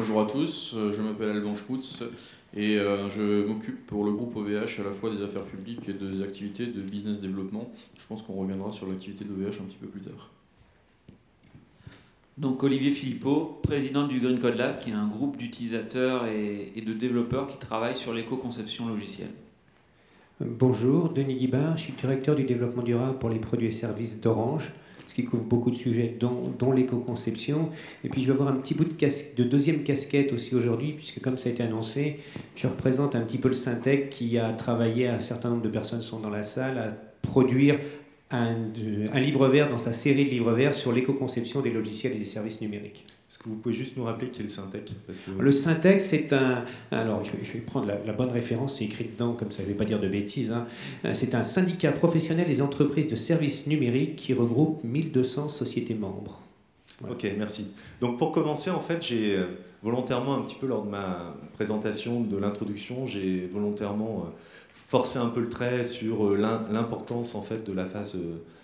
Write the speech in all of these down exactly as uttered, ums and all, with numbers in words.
Bonjour à tous, je m'appelle Alban Schmutz et euh, je m'occupe pour le groupe O V H à la fois des affaires publiques et des activités de business développement. Je pense qu'on reviendra sur l'activité d'O V H un petit peu plus tard. Donc Olivier Philippot, président du Green Code Lab, qui est un groupe d'utilisateurs et, et de développeurs qui travaillent sur l'éco-conception logicielle. Bonjour, Denis Guibard, je suis directeur du développement durable pour les produits et services d'Orange, ce qui couvre beaucoup de sujets, dont, dont l'éco-conception. Et puis je vais avoir un petit bout de, casque, de deuxième casquette aussi aujourd'hui, puisque comme ça a été annoncé, je représente un petit peu le Syntec qui a travaillé, un certain nombre de personnes sont dans la salle, à produire un, un livre vert dans sa série de livres verts sur l'éco-conception des logiciels et des services numériques. Est-ce que vous pouvez juste nous rappeler qui est le Syntec? Parce que... Le Syntec, c'est un... Alors, je vais, je vais prendre la, la bonne référence, c'est écrit dedans, comme ça, je ne vais pas dire de bêtises. Hein. C'est un syndicat professionnel des entreprises de services numériques qui regroupe mille deux cents sociétés membres. Voilà. Ok, merci. Donc, pour commencer, en fait, j'ai volontairement, un petit peu lors de ma présentation de l'introduction, j'ai volontairement forcé un peu le trait sur l'importance, en fait, de la phase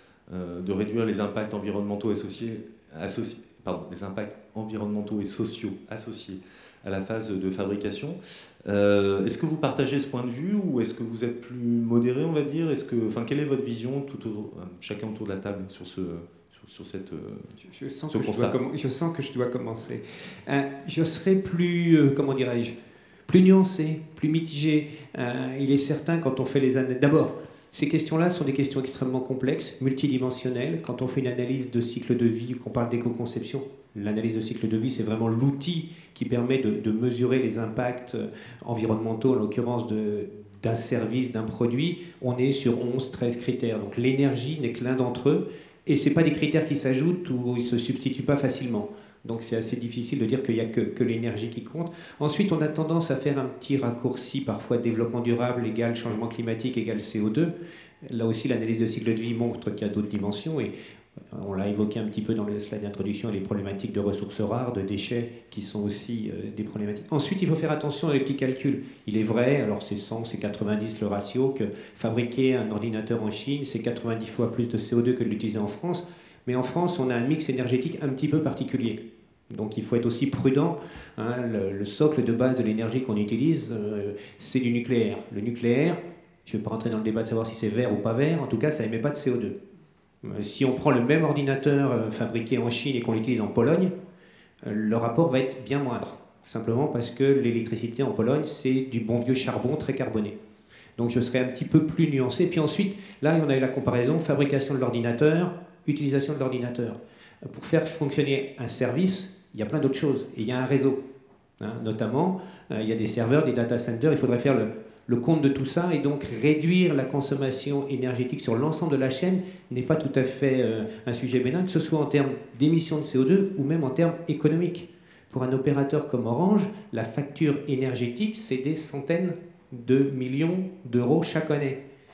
de réduire les impacts environnementaux associés... associés Pardon, les impacts environnementaux et sociaux associés à la phase de fabrication. Euh, est-ce que vous partagez ce point de vue ou est-ce que vous êtes plus modéré, on va dire? Est-ce que, enfin, quelle est votre vision, tout autour, chacun autour de la table, sur, ce, sur, sur cette, je, je sens ce que constat? Je, dois je sens que je dois commencer. Euh, je serai plus, euh, comment dirais-je, plus nuancé, plus mitigé. Euh, il est certain, quand on fait les analyses... D'abord, ces questions-là sont des questions extrêmement complexes, multidimensionnelles. Quand on fait une analyse de cycle de vie, qu'on parle d'éco-conception, l'analyse de cycle de vie, c'est vraiment l'outil qui permet de, de mesurer les impacts environnementaux, en l'occurrence d'un service, d'un produit. On est sur onze, treize critères. Donc l'énergie n'est que l'un d'entre eux. Et ce n'est pas des critères qui s'ajoutent ou ils ne se substituent pas facilement. Donc c'est assez difficile de dire qu'il n'y a que, que l'énergie qui compte. Ensuite, on a tendance à faire un petit raccourci, parfois développement durable égale changement climatique égale C O deux. Là aussi, l'analyse de cycle de vie montre qu'il y a d'autres dimensions. Et on l'a évoqué un petit peu dans le slide d'introduction, les problématiques de ressources rares, de déchets, qui sont aussi euh, des problématiques. Ensuite, il faut faire attention à les petits calculs. Il est vrai, alors c'est cent, c'est quatre-vingt-dix le ratio, que fabriquer un ordinateur en Chine, c'est quatre-vingt-dix fois plus de C O deux que de l'utiliser en France. Mais en France, on a un mix énergétique un petit peu particulier. Donc il faut être aussi prudent. Hein, le, le socle de base de l'énergie qu'on utilise, euh, c'est du nucléaire. Le nucléaire, je ne vais pas rentrer dans le débat de savoir si c'est vert ou pas vert, en tout cas, ça n'émet pas de C O deux. Euh, si on prend le même ordinateur euh, fabriqué en Chine et qu'on l'utilise en Pologne, euh, le rapport va être bien moindre. Simplement parce que l'électricité en Pologne, c'est du bon vieux charbon très carboné. Donc je serai un petit peu plus nuancé. Puis ensuite, là, on a eu la comparaison fabrication de l'ordinateur, utilisation de l'ordinateur. Pour faire fonctionner un service, il y a plein d'autres choses. Et il y a un réseau. Hein, notamment, euh, il y a des serveurs, des data centers. Il faudrait faire le, le compte de tout ça. Et donc, réduire la consommation énergétique sur l'ensemble de la chaîne n'est pas tout à fait euh, un sujet bénin, que ce soit en termes d'émissions de C O deux ou même en termes économiques. Pour un opérateur comme Orange, la facture énergétique, c'est des centaines de millions d'euros chaque année.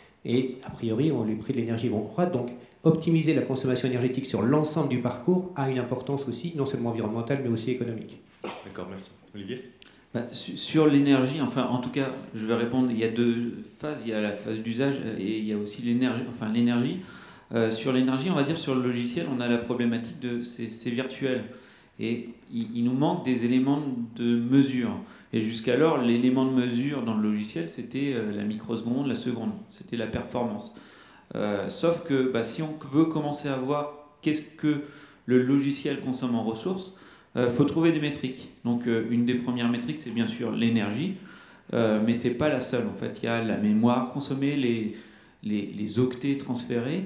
Et a priori, on, les prix de l'énergie vont croître. Donc, optimiser la consommation énergétique sur l'ensemble du parcours a une importance aussi, non seulement environnementale, mais aussi économique. D'accord, merci. Olivier? Bah, sur l'énergie, enfin, en tout cas, je vais répondre, il y a deux phases. Il y a la phase d'usage et il y a aussi l'énergie. Enfin, l'énergie. Euh, sur l'énergie, on va dire, sur le logiciel, on a la problématique de... C'est virtuel. Et il, il nous manque des éléments de mesure. Et jusqu'alors, l'élément de mesure dans le logiciel, c'était la microseconde, la seconde. C'était la performance. Euh, sauf que bah, si on veut commencer à voir qu'est-ce que le logiciel consomme en ressources, il euh, faut trouver des métriques. Donc euh, une des premières métriques, c'est bien sûr l'énergie, euh, mais ce n'est pas la seule. En fait, il y a la mémoire consommée, les, les, les octets transférés,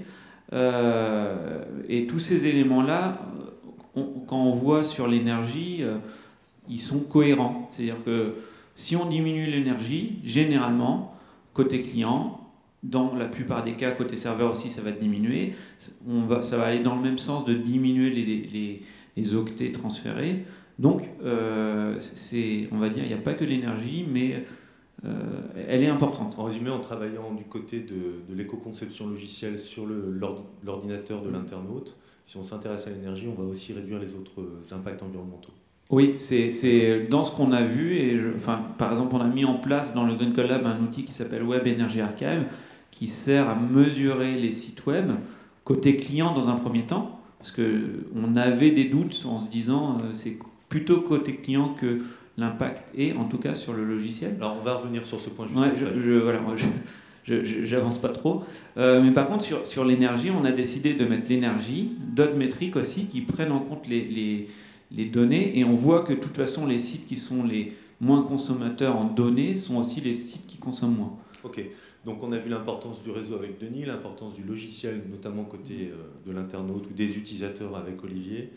euh, et tous ces éléments-là, on, quand on voit sur l'énergie, euh, ils sont cohérents. C'est-à-dire que si on diminue l'énergie, généralement, côté client, dans la plupart des cas, côté serveur aussi, ça va diminuer. On va, ça va aller dans le même sens de diminuer les, les, les octets transférés. Donc, euh, c'est, on va dire, il n'y a pas que l'énergie, mais euh, elle est importante. En résumé, en travaillant du côté de, de l'éco-conception logicielle sur l'ordinateur de l'internaute, si on s'intéresse à l'énergie, on va aussi réduire les autres impacts environnementaux. Oui, c'est dans ce qu'on a vu. Et je, enfin, par exemple, on a mis en place dans le Green Code Lab un outil qui s'appelle Web Energy Archive, qui sert à mesurer les sites web côté client dans un premier temps, parce qu'on avait des doutes en se disant euh, c'est plutôt côté client que l'impact est, en tout cas sur le logiciel. Alors on va revenir sur ce point juste ouais, après. Je, je, voilà, moi, je, je, j'avance pas trop. Euh, mais par contre, sur, sur l'énergie, on a décidé de mettre l'énergie, d'autres métriques aussi qui prennent en compte les, les, les données. Et on voit que de toute façon, les sites qui sont les moins consommateurs en données sont aussi les sites qui consomment moins. Ok. Donc on a vu l'importance du réseau avec Denis, l'importance du logiciel, notamment côté euh, de l'internaute ou des utilisateurs avec Olivier.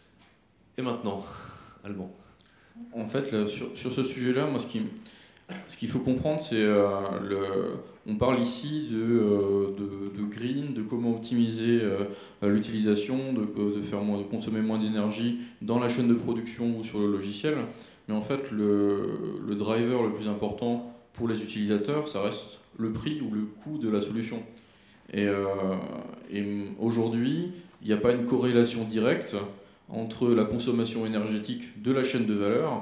Et maintenant, Alban. En fait, là, sur, sur ce sujet-là, moi, ce qui, ce qu'il faut comprendre, c'est euh, le, on parle ici de, euh, de, de green, de comment optimiser euh, l'utilisation, de, de faire moins, de consommer moins d'énergie dans la chaîne de production ou sur le logiciel. Mais en fait, le, le driver le plus important pour les utilisateurs, ça reste le prix ou le coût de la solution. Et, euh, et aujourd'hui, il n'y a pas une corrélation directe entre la consommation énergétique de la chaîne de valeur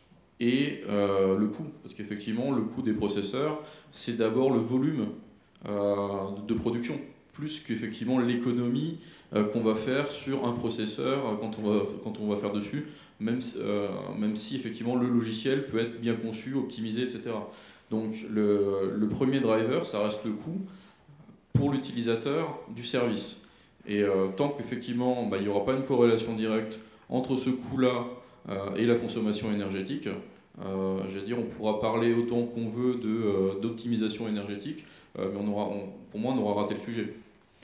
et euh, le coût. Parce qu'effectivement, le coût des processeurs, c'est d'abord le volume euh, de production, plus qu'effectivement l'économie euh, qu'on va faire sur un processeur euh, quand, on va, quand on va faire dessus, même, euh, même si effectivement le logiciel peut être bien conçu, optimisé, et cetera. Donc le, le premier driver, ça reste le coût pour l'utilisateur du service. Et euh, tant qu'effectivement, bah, il n'y aura pas une corrélation directe entre ce coût-là euh, et la consommation énergétique, euh, je veux dire, on pourra parler autant qu'on veut de, euh, d'optimisation énergétique, euh, mais on aura, on, pour moi, on aura raté le sujet.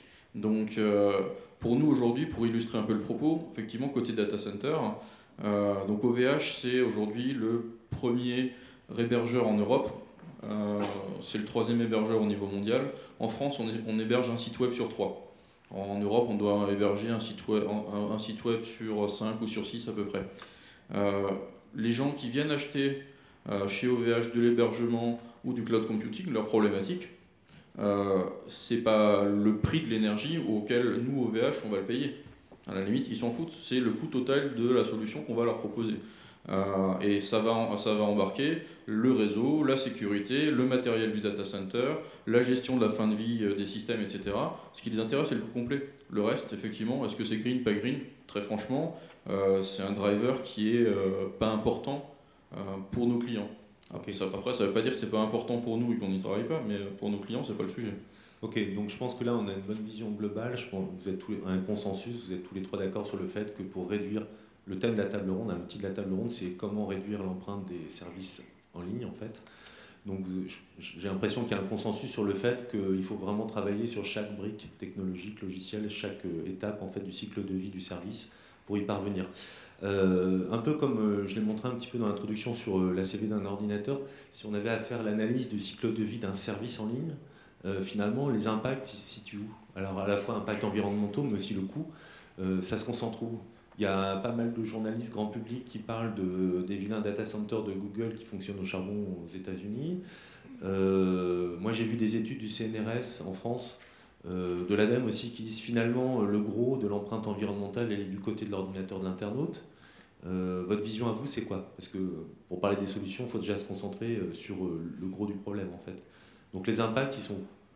Donc, euh, pour nous aujourd'hui, pour illustrer un peu le propos, effectivement, côté data center, euh, donc O V H, c'est aujourd'hui le premier hébergeur en Europe. Euh, c'est le troisième hébergeur au niveau mondial. En France, on, est, on héberge un site web sur trois. En Europe, on doit héberger un site web, un, un site web sur cinq ou sur six à peu près. Euh, les gens qui viennent acheter euh, chez O V H de l'hébergement ou du cloud computing, leur problématique, euh, c'est pas le prix de l'énergie auquel nous, O V H, on va le payer. À la limite, ils s'en foutent. C'est le coût total de la solution qu'on va leur proposer. Euh, et ça va, ça va embarquer le réseau, la sécurité, le matériel du data center, la gestion de la fin de vie des systèmes, et cetera. Ce qui les intéresse, c'est le coût complet. Le reste, effectivement, est-ce que c'est green, pas green? Très franchement, euh, c'est un driver qui est euh, pas important euh, pour nos clients. Après, ça, après, ça ne veut pas dire que c'est pas important pour nous et qu'on n'y travaille pas, mais pour nos clients, c'est pas le sujet. Ok, donc je pense que là, on a une bonne vision globale. Je pense que vous êtes tous les, un consensus, vous êtes tous les trois d'accord sur le fait que pour réduire le thème de la table ronde, un outil de la table ronde, c'est comment réduire l'empreinte des services en ligne, en fait. Donc j'ai l'impression qu'il y a un consensus sur le fait qu'il faut vraiment travailler sur chaque brique technologique, logicielle, chaque étape en fait, du cycle de vie du service pour y parvenir. Euh, un peu comme euh, je l'ai montré un petit peu dans l'introduction sur euh, la C V d'un ordinateur, si on avait à faire l'analyse du cycle de vie d'un service en ligne, euh, finalement les impacts ils se situent où? Alors à la fois impact environnementaux mais aussi le coût, euh, ça se concentre où? Il y a pas mal de journalistes grand public qui parlent de, des vilains data centers de Google qui fonctionnent au charbon aux États-Unis. Euh, moi, j'ai vu des études du C N R S en France, euh, de l'ADEME aussi, qui disent finalement le gros de l'empreinte environnementale, elle est du côté de l'ordinateur de l'internaute. Euh, votre vision à vous, c'est quoi? Parce que pour parler des solutions, il faut déjà se concentrer sur le gros du problème, en fait. Donc les impacts, ils sont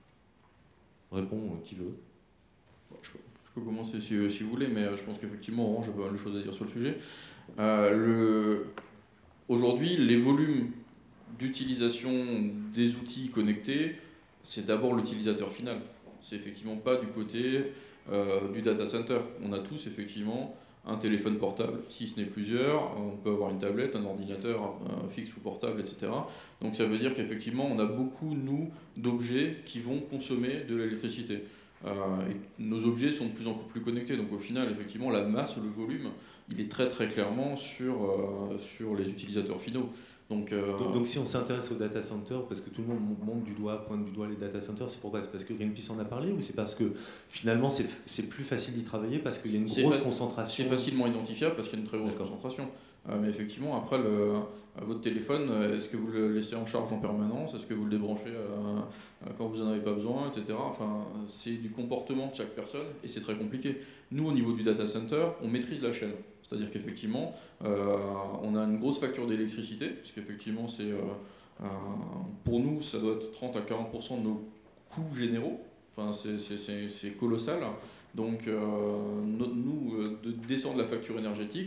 où? Répond qui veut. Je peux, je peux commencer si, si vous voulez, mais je pense qu'effectivement, Orange a pas mal de choses à dire sur le sujet. Euh, le... Aujourd'hui, les volumes d'utilisation des outils connectés, c'est d'abord l'utilisateur final. C'est effectivement pas du côté euh, du data center. On a tous effectivement un téléphone portable, si ce n'est plusieurs, on peut avoir une tablette, un ordinateur un fixe ou portable, et cetera. Donc ça veut dire qu'effectivement on a beaucoup, nous, d'objets qui vont consommer de l'électricité. Euh, et nos objets sont de plus en plus connectés, donc au final, effectivement, la masse, le volume, il est très très clairement sur, euh, sur les utilisateurs finaux. Donc, euh... donc, donc si on s'intéresse aux data centers, parce que tout le monde monte du doigt, pointe du doigt les data centers, c'est pourquoi? C'est parce que Greenpeace en a parlé ou c'est parce que finalement c'est, c'est plus facile d'y travailler parce qu'il y a une grosse fa- concentration? C'est facilement identifiable parce qu'il y a une très grosse D'accord. concentration. Euh, mais effectivement, après, le, votre téléphone, est-ce que vous le laissez en charge en permanence? Est-ce que vous le débranchez euh, quand vous n'en avez pas besoin, et cetera. Enfin, c'est du comportement de chaque personne et c'est très compliqué. Nous, au niveau du data center, on maîtrise la chaîne. C'est-à-dire qu'effectivement, euh, on a une grosse facture d'électricité, parce qu'effectivement, c'est, euh, euh, pour nous, ça doit être trente à quarante pour cent de nos coûts généraux. Enfin, c'est, c'est, c'est, c'est colossal. Donc, euh, no, nous, de descendre la facture énergétique,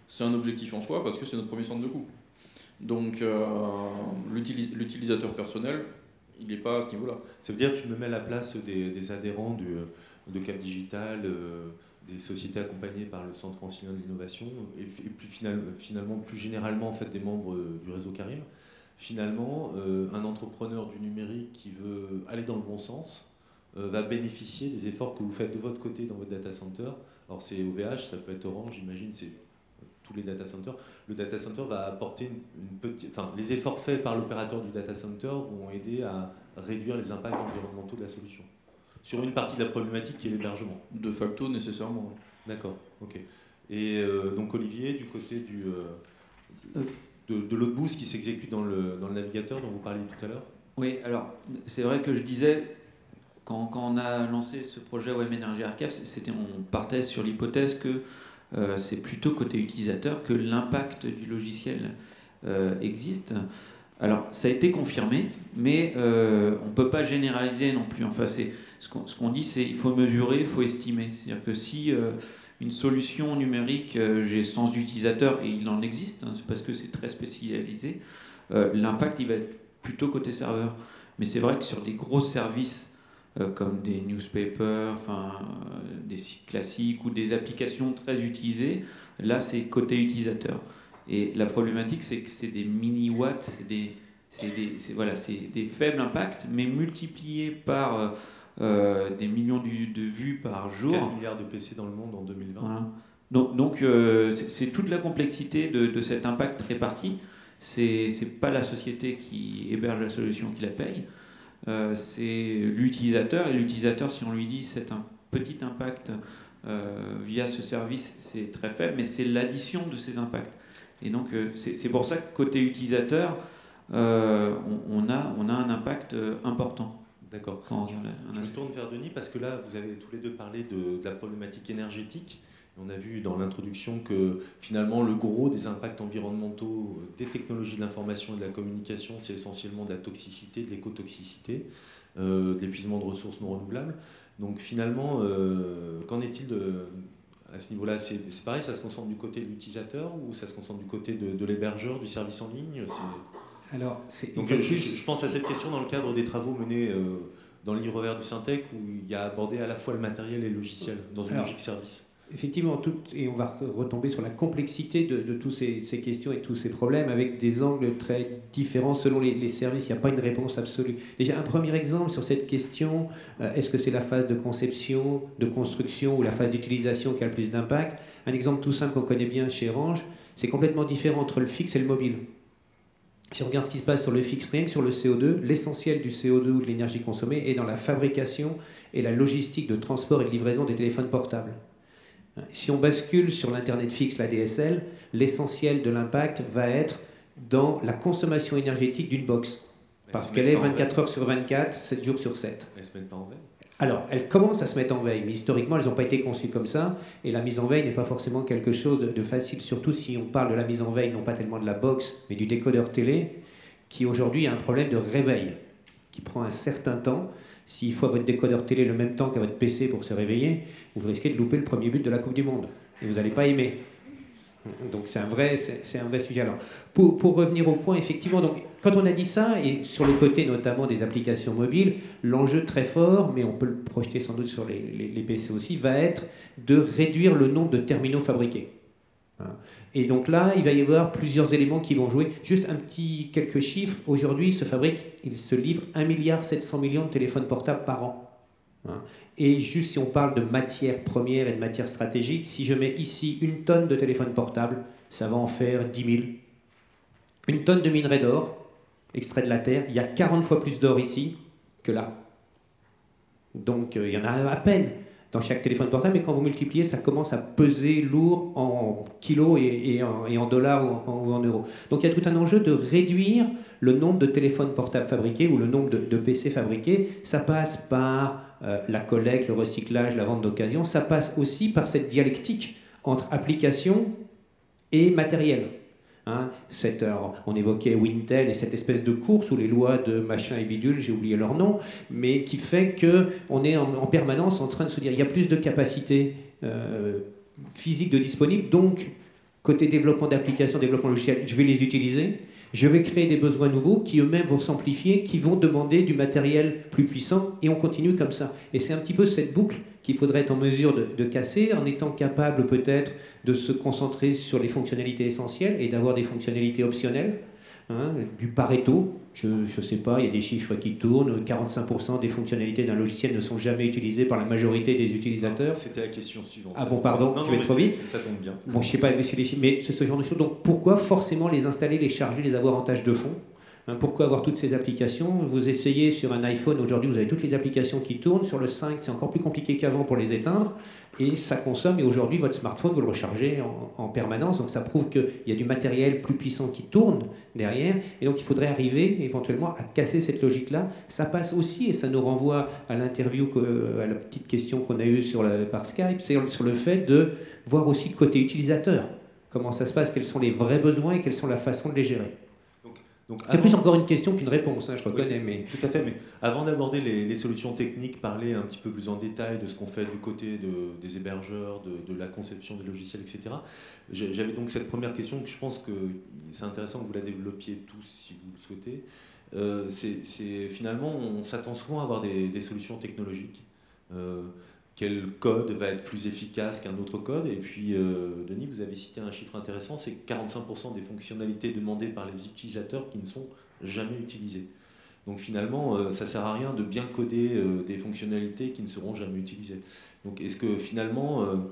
c'est un objectif en soi parce que c'est notre premier centre de coût. Donc euh, l'utilis- l'utilisateur personnel, il n'est pas à ce niveau-là. Ça veut dire que je me mets à la place des, des adhérents du, de Cap Digital, euh, des sociétés accompagnées par le Centre ancien de l'innovation, et, et plus final, finalement, plus généralement, en fait, des membres du réseau Carim. Finalement, euh, un entrepreneur du numérique qui veut aller dans le bon sens euh, va bénéficier des efforts que vous faites de votre côté dans votre data center. Alors c'est O V H, ça peut être Orange, j'imagine, c'est tous les data centers. Le data center va apporter une, une petite... Enfin, les efforts faits par l'opérateur du data center vont aider à réduire les impacts environnementaux de la solution. Sur une partie de la problématique qui est l'hébergement. De facto, nécessairement. D'accord, ok. Et euh, donc Olivier, du côté du... Euh, de, de l'autre bout, ce qui s'exécute dans le, dans le navigateur dont vous parliez tout à l'heure. Oui, alors c'est vrai que je disais, quand, quand on a lancé ce projet Web Energy Archive, c'était, on partait sur l'hypothèse que euh, c'est plutôt côté utilisateur que l'impact du logiciel euh, existe. Alors ça a été confirmé, mais euh, on ne peut pas généraliser non plus. Enfin, c'est, ce qu'on, ce qu'on dit, c'est qu'il faut mesurer, il faut estimer. C'est-à-dire que si euh, une solution numérique, euh, j'ai cent utilisateurs, et il en existe, hein, c'est parce que c'est très spécialisé, euh, l'impact il va être plutôt côté serveur. Mais c'est vrai que sur des gros services euh, comme des newspapers, enfin, euh, des sites classiques ou des applications très utilisées, là c'est côté utilisateur. Et la problématique, c'est que c'est des mini-watts, c'est des, c'est des, c'est, voilà, c'est des faibles impacts, mais multipliés par euh, des millions de, de vues par jour. quatre milliards de P C dans le monde en deux mille vingt. Voilà. Donc, donc euh, c'est, c'est toute la complexité de, de cet impact réparti. C'est, c'est pas la société qui héberge la solution qui la paye, euh, c'est l'utilisateur. Et l'utilisateur, si on lui dit c'est un petit impact euh, via ce service, c'est très faible, mais c'est l'addition de ces impacts. Et donc, c'est, c'est pour ça que côté utilisateur, euh, on, on, a, on a un impact important. D'accord. Quand je, on a, je me tourne vers Denis parce que là, vous avez tous les deux parlé de, de la problématique énergétique. On a vu dans l'introduction que finalement, le gros des impacts environnementaux des technologies de l'information et de la communication, c'est essentiellement de la toxicité, de l'écotoxicité, euh, de l'épuisement de ressources non renouvelables. Donc finalement, euh, qu'en est-il de... À ce niveau-là, c'est, c'est pareil, ça se concentre du côté de l'utilisateur ou ça se concentre du côté de, de l'hébergeur, du service en ligne c'est... Alors, c'est... Donc, je, je, je pense à cette question dans le cadre des travaux menés euh, dans le livre vert du Syntec où il y a abordé à la fois le matériel et le logiciel dans une Alors, logique service. Effectivement, tout, et on va retomber sur la complexité de, de toutes ces, ces questions et tous ces problèmes avec des angles très différents selon les, les services. Il n'y a pas une réponse absolue. Déjà, un premier exemple sur cette question, euh, est-ce que c'est la phase de conception, de construction ou la phase d'utilisation qui a le plus d'impact? Un exemple tout simple qu'on connaît bien chez Orange, c'est complètement différent entre le fixe et le mobile. Si on regarde ce qui se passe sur le fixe, rien que sur le C O deux, l'essentiel du C O deux ou de l'énergie consommée est dans la fabrication et la logistique de transport et de livraison des téléphones portables. Si on bascule sur l'Internet fixe, la D S L, l'essentiel de l'impact va être dans la consommation énergétique d'une box. Parce qu'elle est vingt-quatre heures sur vingt-quatre, sept jours sur sept. Elles ne se mettent pas en veille? Alors, elles commencent à se mettre en veille, mais historiquement, elles n'ont pas été conçues comme ça. Et la mise en veille n'est pas forcément quelque chose de, de facile, surtout si on parle de la mise en veille, non pas tellement de la box, mais du décodeur télé, qui aujourd'hui a un problème de réveil, qui prend un certain temps. S'il faut à votre décodeur télé le même temps qu'à votre P C pour se réveiller, vous risquez de louper le premier but de la Coupe du Monde. Et vous n'allez pas aimer. Donc c'est un vrai, c'est, c'est un vrai sujet. Alors, pour, pour revenir au point, effectivement, donc, quand on a dit ça, et sur le côté notamment des applications mobiles, l'enjeu très fort, mais on peut le projeter sans doute sur les, les, les P C aussi, va être de réduire le nombre de terminaux fabriqués. Et donc là, il va y avoir plusieurs éléments qui vont jouer. Juste un petit, quelques chiffres. Aujourd'hui, il se fabrique, il se livre un milliard sept cents millions de téléphones portables par an. Et juste si on parle de matières premières et de matières stratégiques, si je mets ici une tonne de téléphones portables, ça va en faire dix mille. Une tonne de minerai d'or, extrait de la terre, il y a quarante fois plus d'or ici que là. Donc euh, il y en a à peine dans chaque téléphone portable, mais quand vous multipliez, ça commence à peser lourd en kilos et, et, en, et en dollars ou en, ou en euros. Donc il y a tout un enjeu de réduire le nombre de téléphones portables fabriqués ou le nombre de, de P C fabriqués. Ça passe par euh, la collecte, le recyclage, la vente d'occasion. Ça passe aussi par cette dialectique entre application et matériel. Hein, cette, alors, on évoquait Wintel et cette espèce de course où les lois de machin et bidule, j'ai oublié leur nom, mais qui fait qu'on est en, en permanence en train de se dire il y a plus de capacité euh, physique de disponible, donc Côté développement d'applications, développement logiciel, je vais les utiliser. Je vais créer des besoins nouveaux qui eux-mêmes vont s'amplifier, qui vont demander du matériel plus puissant, et on continue comme ça. Et c'est un petit peu cette boucle qu'il faudrait être en mesure de, de casser, en étant capable peut-être de se concentrer sur les fonctionnalités essentielles et d'avoir des fonctionnalités optionnelles. Hein, du Pareto, je ne sais pas, il y a des chiffres qui tournent, quarante-cinq pour cent des fonctionnalités d'un logiciel ne sont jamais utilisées par la majorité des utilisateurs. C'était la question suivante. Ah bon, pardon, non, je vais non, trop vite. Ça tombe bien. Bon, je ne sais pas laisser les chiffres, mais c'est ce genre de choses. Donc pourquoi forcément les installer, les charger, les avoir en tâche de fond? Hein, pourquoi avoir toutes ces applications? Vous essayez sur un iPhone, aujourd'hui vous avez toutes les applications qui tournent. Sur le cinq, c'est encore plus compliqué qu'avant pour les éteindre. Et ça consomme, et aujourd'hui votre smartphone, vous le rechargez en, en permanence. Donc ça prouve qu'il y a du matériel plus puissant qui tourne derrière. Et donc il faudrait arriver éventuellement à casser cette logique-là. Ça passe aussi, et ça nous renvoie à l'interview, à la petite question qu'on a eue sur le, par Skype, c'est sur le fait de voir aussi le côté utilisateur. Comment ça se passe, quels sont les vrais besoins et quelle sont la façon de les gérer. C'est plus encore une question qu'une réponse, hein, je reconnais. Oui, mais... Tout à fait, mais avant d'aborder les, les solutions techniques, parler un petit peu plus en détail de ce qu'on fait du côté de, des hébergeurs, de, de la conception des logiciels, et cetera. J'avais donc cette première question que je pense que c'est intéressant que vous la développiez tous si vous le souhaitez. Euh, c'est finalement, on s'attend souvent à avoir des, des solutions technologiques. Euh, quel code va être plus efficace qu'un autre code? Et puis, euh, Denis, vous avez cité un chiffre intéressant, c'est quarante-cinq pour cent des fonctionnalités demandées par les utilisateurs qui ne sont jamais utilisées. Donc finalement, euh, ça ne sert à rien de bien coder euh, des fonctionnalités qui ne seront jamais utilisées. Donc est-ce que finalement, euh,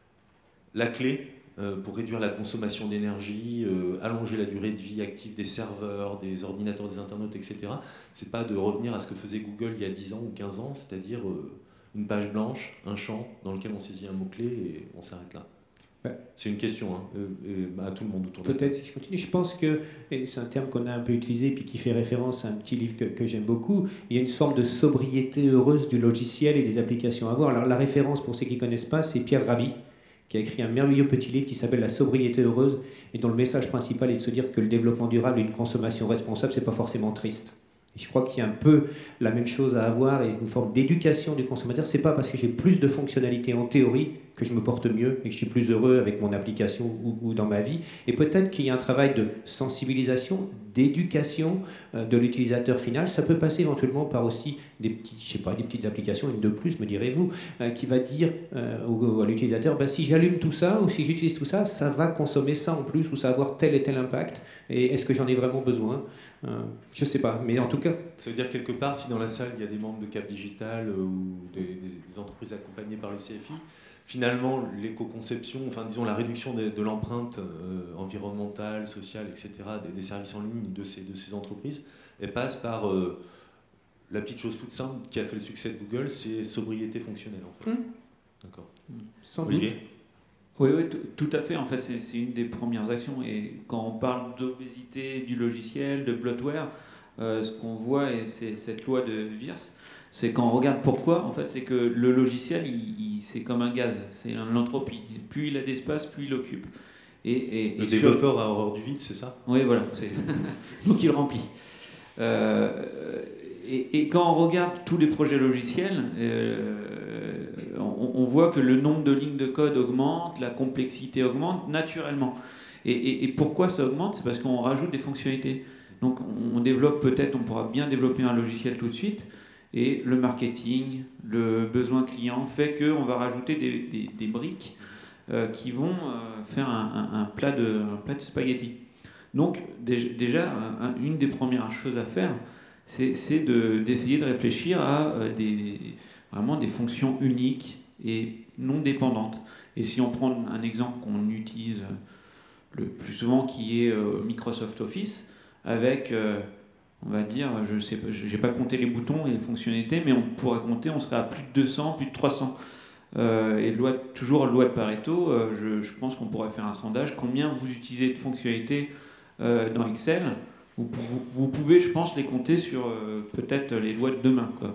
la clé euh, pour réduire la consommation d'énergie, euh, allonger la durée de vie active des serveurs, des ordinateurs, des internautes, et cetera, c'est pas de revenir à ce que faisait Google il y a dix ans ou quinze ans, c'est-à-dire... Euh, une page blanche, un champ dans lequel on saisit un mot-clé et on s'arrête là. Ouais. C'est une question hein, euh, à tout le monde autour de Peut-être si je continue. Je pense que, et c'est un terme qu'on a un peu utilisé puis qui fait référence à un petit livre que, que j'aime beaucoup, il y a une forme de sobriété heureuse du logiciel et des applications à avoir. Alors la référence, pour ceux qui ne connaissent pas, c'est Pierre Rabhi, qui a écrit un merveilleux petit livre qui s'appelle La sobriété heureuse, et dont le message principal est de se dire que le développement durable et une consommation responsable, c'est pas forcément triste. Je crois qu'il y a un peu la même chose à avoir et une forme d'éducation du consommateur. C'est pas parce que j'ai plus de fonctionnalités en théorie que je me porte mieux et que je suis plus heureux avec mon application ou, ou dans ma vie. Et peut-être qu'il y a un travail de sensibilisation, d'éducation euh, de l'utilisateur final. Ça peut passer éventuellement par aussi des petites, je sais pas, des petites applications, une de plus, me direz-vous, euh, qui va dire euh, au, à l'utilisateur, bah, si j'allume tout ça ou si j'utilise tout ça, ça va consommer ça en plus ou ça va avoir tel et tel impact. Et est-ce que j'en ai vraiment besoin? euh, Je sais pas, mais en tout cas... Ça veut dire quelque part, si dans la salle, il y a des membres de Cap Digital euh, ou des, des, des entreprises accompagnées par le C F I, finalement, l'éco-conception, enfin disons la réduction de, de l'empreinte euh, environnementale, sociale, et cetera, des, des services en ligne de ces, de ces entreprises, elle passe par euh, la petite chose toute simple qui a fait le succès de Google, c'est sobriété fonctionnelle en fait. Mmh. D'accord. Sans Olivier doute. Oui, oui, tout à fait. En fait, c'est une des premières actions. Et quand on parle d'obésité du logiciel, de bloatware, euh, ce qu'on voit, et c'est cette loi de Wirth, c'est quand on regarde pourquoi, en fait, c'est que le logiciel, il, il, c'est comme un gaz, c'est l'entropie. Plus il a d'espace, plus il occupe. Et, et, le et développeur sur... a horreur du vide, c'est ça? Oui, voilà. Donc il remplit. Euh, et, et quand on regarde tous les projets logiciels, euh, on, on voit que le nombre de lignes de code augmente, la complexité augmente naturellement. Et, et, et pourquoi ça augmente? C'est parce qu'on rajoute des fonctionnalités. Donc on développe peut-être, on pourra bien développer un logiciel tout de suite, et le marketing, le besoin client fait qu'on va rajouter des, des, des briques euh, qui vont euh, faire un, un, un, plat de, un plat de spaghetti. Donc déjà, un, une des premières choses à faire, c'est de, d'essayer de réfléchir à euh, des, vraiment des fonctions uniques et non dépendantes. Et si on prend un exemple qu'on utilise le plus souvent, qui est euh, Microsoft Office, avec, euh, on va dire, je sais pas, j'ai pas compté les boutons et les fonctionnalités, mais on pourrait compter, on serait à plus de deux cents, plus de trois cents. Euh, et loi, toujours loi de Pareto, euh, je, je pense qu'on pourrait faire un sondage. Combien vous utilisez de fonctionnalités euh, dans Excel? vous, vous, vous pouvez, je pense, les compter sur euh, peut-être les doigts de deux mains, quoi.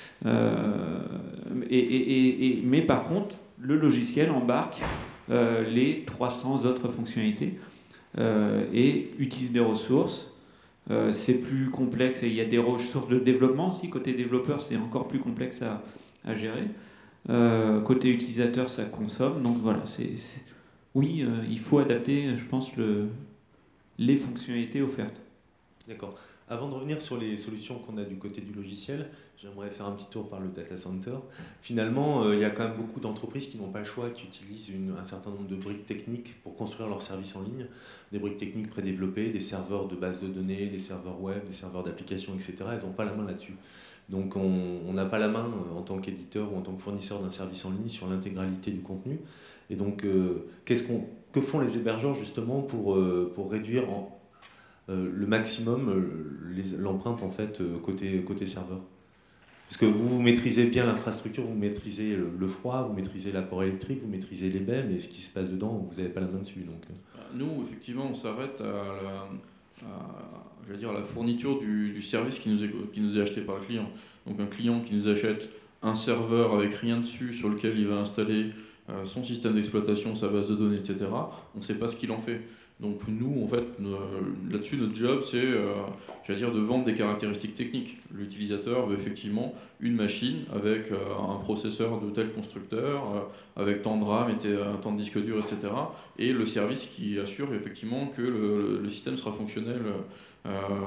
Euh, et, et, et, mais par contre, le logiciel embarque euh, les trois cents autres fonctionnalités euh, et utilise des ressources. Euh, c'est plus complexe et il y a des ressources de développement aussi. Côté développeur, c'est encore plus complexe à, à gérer. Euh, côté utilisateur, ça consomme. Donc voilà, c'est oui, euh, il faut adapter, je pense, le, les fonctionnalités offertes. D'accord. Avant de revenir sur les solutions qu'on a du côté du logiciel, j'aimerais faire un petit tour par le data center. Finalement, euh, il y a quand même beaucoup d'entreprises qui n'ont pas le choix, qui utilisent une, un certain nombre de briques techniques pour construire leurs services en ligne. Des briques techniques prédéveloppées, des serveurs de base de données, des serveurs web, des serveurs d'applications, et cetera. Elles n'ont pas la main là-dessus. Donc on n'a pas la main euh, en tant qu'éditeur ou en tant que fournisseur d'un service en ligne sur l'intégralité du contenu. Et donc, euh, qu'est-ce qu'on, que font les hébergeurs justement pour, euh, pour réduire en, euh, le maximum euh, les, l'empreinte en fait euh, côté, côté serveur? Parce que vous, vous maîtrisez bien l'infrastructure, vous maîtrisez le, le froid, vous maîtrisez l'apport électrique, vous maîtrisez les baies, mais ce qui se passe dedans, vous n'avez pas la main dessus. Donc. Nous, effectivement, on s'arrête à la, à, j'allais dire, à la fourniture du, du service qui nous, est, qui nous est acheté par le client. Donc un client qui nous achète un serveur avec rien dessus sur lequel il va installer euh, son système d'exploitation, sa base de données, et cetera, on ne sait pas ce qu'il en fait. Donc nous, en fait, là-dessus, notre job, c'est, euh, j'allais dire, de vendre des caractéristiques techniques. L'utilisateur veut effectivement une machine avec euh, un processeur de tel constructeur, euh, avec tant de RAM, et tant de disque dur, et cetera. Et le service qui assure effectivement que le, le système sera fonctionnel euh,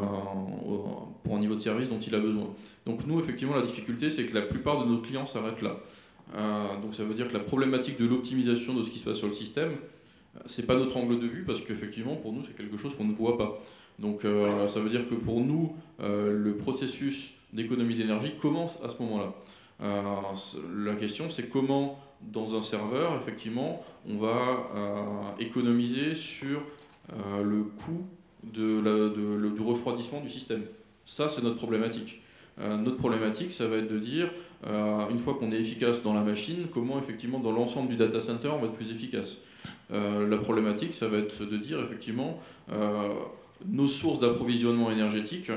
pour un niveau de service dont il a besoin. Donc nous, effectivement, la difficulté, c'est que la plupart de nos clients s'arrêtent là. Euh, donc ça veut dire que la problématique de l'optimisation de ce qui se passe sur le système, c'est pas notre angle de vue parce qu'effectivement pour nous c'est quelque chose qu'on ne voit pas. Donc euh, ça veut dire que pour nous euh, le processus d'économie d'énergie commence à ce moment-là. Euh, la question c'est comment dans un serveur effectivement on va euh, économiser sur euh, le coût de la, de, le, du refroidissement du système. Ça c'est notre problématique. Euh, notre problématique, ça va être de dire, euh, une fois qu'on est efficace dans la machine, comment effectivement dans l'ensemble du data center on va être plus efficace. Euh, la problématique, ça va être de dire effectivement, euh, nos sources d'approvisionnement énergétique,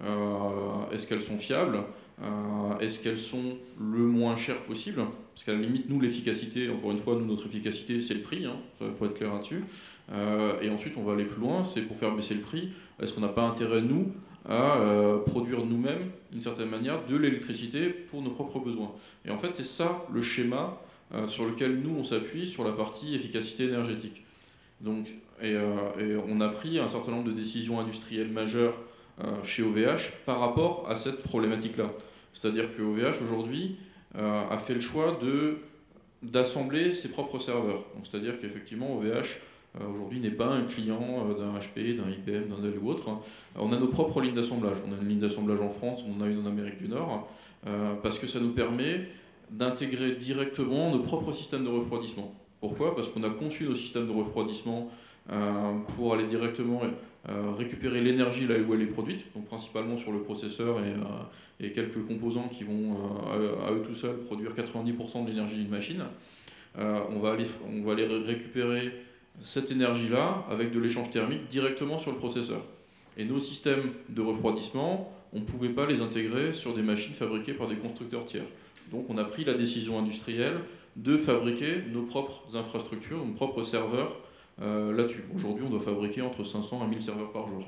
euh, est-ce qu'elles sont fiables, euh, est-ce qu'elles sont le moins chères possible, parce qu'à la limite, nous, l'efficacité, encore une fois, nous, notre efficacité, c'est le prix, hein, il faut être clair là-dessus. Euh, et ensuite, on va aller plus loin, c'est pour faire baisser le prix, est-ce qu'on n'a pas intérêt, nous, à euh, produire nous-mêmes, d'une certaine manière, de l'électricité pour nos propres besoins. Et en fait, c'est ça le schéma euh, sur lequel nous, on s'appuie sur la partie efficacité énergétique. Donc, et, euh, et on a pris un certain nombre de décisions industrielles majeures euh, chez O V H par rapport à cette problématique-là. C'est-à-dire que O V H, aujourd'hui, euh, a fait le choix de, d'assembler ses propres serveurs. Donc, c'est-à-dire qu'effectivement, O V H, Euh, aujourd'hui n'est pas un client euh, d'un H P, d'un I B M, d'un Dell ou autre. Euh, on a nos propres lignes d'assemblage. On a une ligne d'assemblage en France, on en a une en Amérique du Nord, euh, parce que ça nous permet d'intégrer directement nos propres systèmes de refroidissement. Pourquoi ? Parce qu'on a conçu nos systèmes de refroidissement euh, pour aller directement euh, récupérer l'énergie là où elle est produite, donc principalement sur le processeur et, euh, et quelques composants qui vont euh, à, à eux tout seuls produire quatre-vingt-dix pour cent de l'énergie d'une machine. Euh, on va aller, on va aller récupérer cette énergie-là avec de l'échange thermique directement sur le processeur. Et nos systèmes de refroidissement, on ne pouvait pas les intégrer sur des machines fabriquées par des constructeurs tiers. Donc on a pris la décision industrielle de fabriquer nos propres infrastructures, nos propres serveurs euh, là-dessus. Aujourd'hui, on doit fabriquer entre cinq cents et mille serveurs par jour.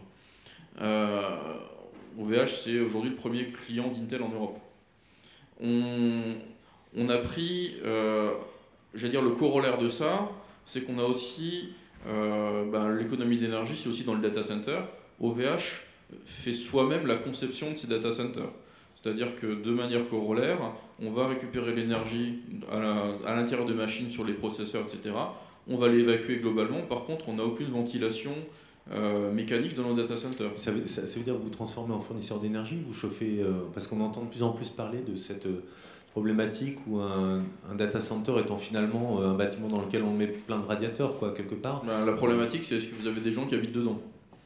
Euh, O V H, c'est aujourd'hui le premier client d'Intel en Europe. On, on a pris, euh, j'allais dire, le corollaire de ça, c'est qu'on a aussi euh, ben, l'économie d'énergie, c'est aussi dans le data center. O V H fait soi-même la conception de ces data centers. C'est-à-dire que de manière corollaire, on va récupérer l'énergie à, la, à l'intérieur de machines sur les processeurs, et cetera. On va l'évacuer globalement. Par contre, on n'a aucune ventilation euh, mécanique dans nos data centers. Ça veut, ça, ça veut dire que vous vous transformez en fournisseur d'énergie, vous chauffez, euh, parce qu'on entend de plus en plus parler de cette euh, problématique où un, un data center étant finalement euh, un bâtiment dans lequel on met plein de radiateurs, quoi, quelque part. Ben, la problématique, c'est est-ce que vous avez des gens qui habitent dedans ?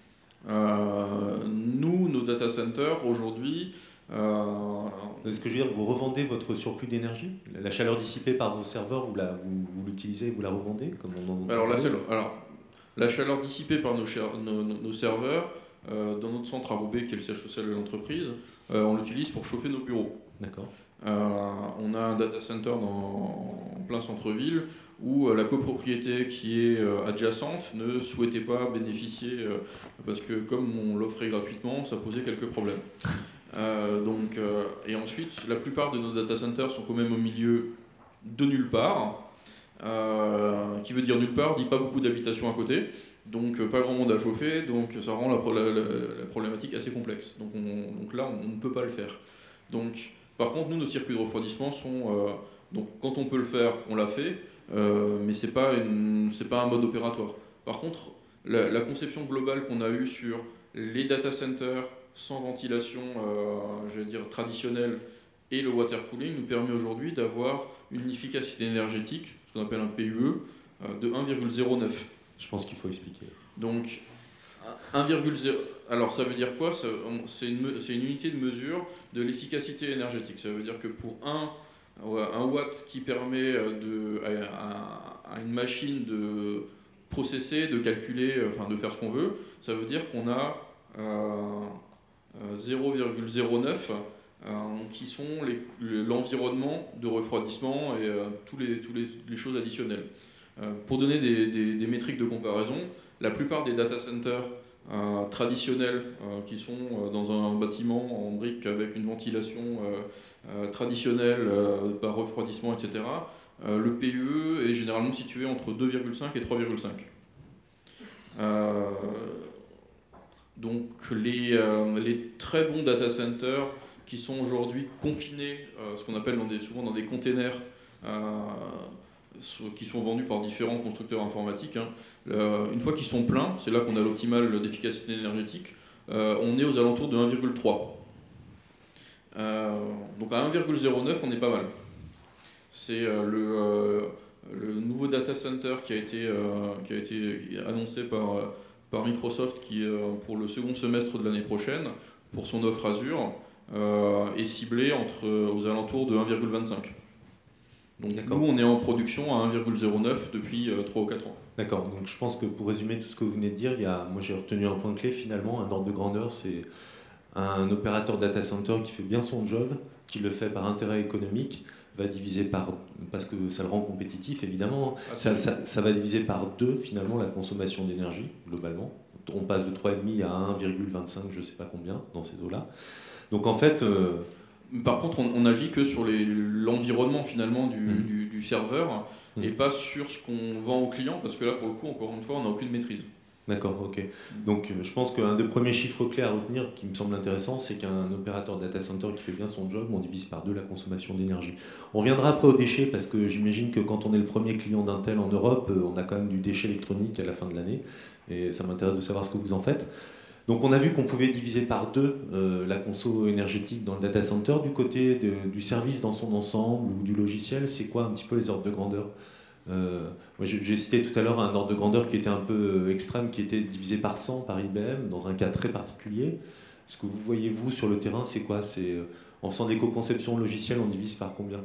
euh, Nous, nos data centers, aujourd'hui... Euh... Ce que je veux dire, vous revendez votre surplus d'énergie, la chaleur dissipée par vos serveurs, vous, la, vous, vous l'utilisez, vous la revendez comme on en alors, la chaleur, alors, la chaleur dissipée par nos, nos, nos serveurs, euh, dans notre centre à Roubaix, qui est le siège social de l'entreprise, euh, on l'utilise pour chauffer nos bureaux. D'accord. Euh, on a un data center dans, en plein centre-ville où euh, la copropriété qui est euh, adjacente ne souhaitait pas bénéficier euh, parce que comme on l'offrait gratuitement, ça posait quelques problèmes. Euh, donc, euh, et ensuite, la plupart de nos data centers sont quand même au milieu de nulle part. euh, qui veut dire nulle part, dit pas beaucoup d'habitations à côté, donc euh, pas grand monde à chauffer, donc ça rend la, pro la, la, la problématique assez complexe. Donc, on, donc là, on, on ne peut pas le faire. Donc, par contre, nous, nos circuits de refroidissement sont... Euh, donc quand on peut le faire, on l'a fait, euh, mais c'est pas, une, c'est pas un mode opératoire. Par contre, la, la conception globale qu'on a eue sur les data centers sans ventilation, euh, j'allais dire traditionnelle, et le water cooling nous permet aujourd'hui d'avoir une efficacité énergétique, ce qu'on appelle un P U E, euh, de un virgule zéro neuf. Je pense qu'il faut expliquer. Donc, un virgule zéro, alors ça veut dire quoi? C'est une, c'est une unité de mesure de l'efficacité énergétique. Ça veut dire que pour un, un watt qui permet de, à, à une machine de processer, de calculer, enfin de faire ce qu'on veut, ça veut dire qu'on a euh, zéro virgule zéro neuf euh, qui sont l'environnement de refroidissement et euh, tous les, tous les, les choses additionnelles. Euh, pour donner des, des, des métriques de comparaison, la plupart des data centers euh, traditionnels euh, qui sont euh, dans un bâtiment en briques avec une ventilation euh, euh, traditionnelle euh, par refroidissement, et cetera, euh, le P U E est généralement situé entre deux virgule cinq et trois virgule cinq. Euh, donc les, euh, les très bons data centers qui sont aujourd'hui confinés, euh, ce qu'on appelle dans des, souvent dans des containers, euh, qui sont vendus par différents constructeurs informatiques. Hein. Euh, une fois qu'ils sont pleins, c'est là qu'on a l'optimal d'efficacité énergétique, euh, on est aux alentours de un virgule trois. Euh, donc à un virgule zéro neuf, on est pas mal. C'est euh, le, euh, le nouveau data center qui a été, euh, qui a été annoncé par, euh, par Microsoft qui, euh, pour le second semestre de l'année prochaine, pour son offre Azure, euh, est ciblé entre, aux alentours de un virgule vingt-cinq. Donc nous, on est en production à un virgule zéro neuf depuis euh, trois ou quatre ans. D'accord, donc je pense que pour résumer tout ce que vous venez de dire, il y a, moi j'ai retenu un point clé finalement, un ordre de grandeur, c'est un opérateur data center qui fait bien son job, qui le fait par intérêt économique, va diviser par, parce que ça le rend compétitif évidemment, ah, ça, ça, ça va diviser par deux finalement la consommation d'énergie globalement. On passe de trois virgule cinq à un virgule vingt-cinq, je ne sais pas combien, dans ces eaux-là. Donc en fait... Euh, Par contre, on, on agit que sur l'environnement finalement du, mmh. du, du serveur mmh. et pas sur ce qu'on vend aux clients, parce que là, pour le coup, encore une fois, on n'a aucune maîtrise. D'accord, ok. Donc je pense qu'un des premiers chiffres clés à retenir qui me semble intéressant, c'est qu'un opérateur data center qui fait bien son job, on divise par deux la consommation d'énergie. On reviendra après aux déchets, parce que j'imagine que quand on est le premier client d'Intel en Europe, on a quand même du déchet électronique à la fin de l'année, et ça m'intéresse de savoir ce que vous en faites. Donc on a vu qu'on pouvait diviser par deux euh, la conso énergétique dans le data center. Du côté de, du service dans son ensemble ou du logiciel, c'est quoi un petit peu les ordres de grandeur? euh, J'ai cité tout à l'heure un ordre de grandeur qui était un peu extrême, qui était divisé par cent par I B M, dans un cas très particulier. Ce que vous voyez, vous, sur le terrain, c'est quoi? C'est en faisant d'éco-conception logicielle, on divise par combien?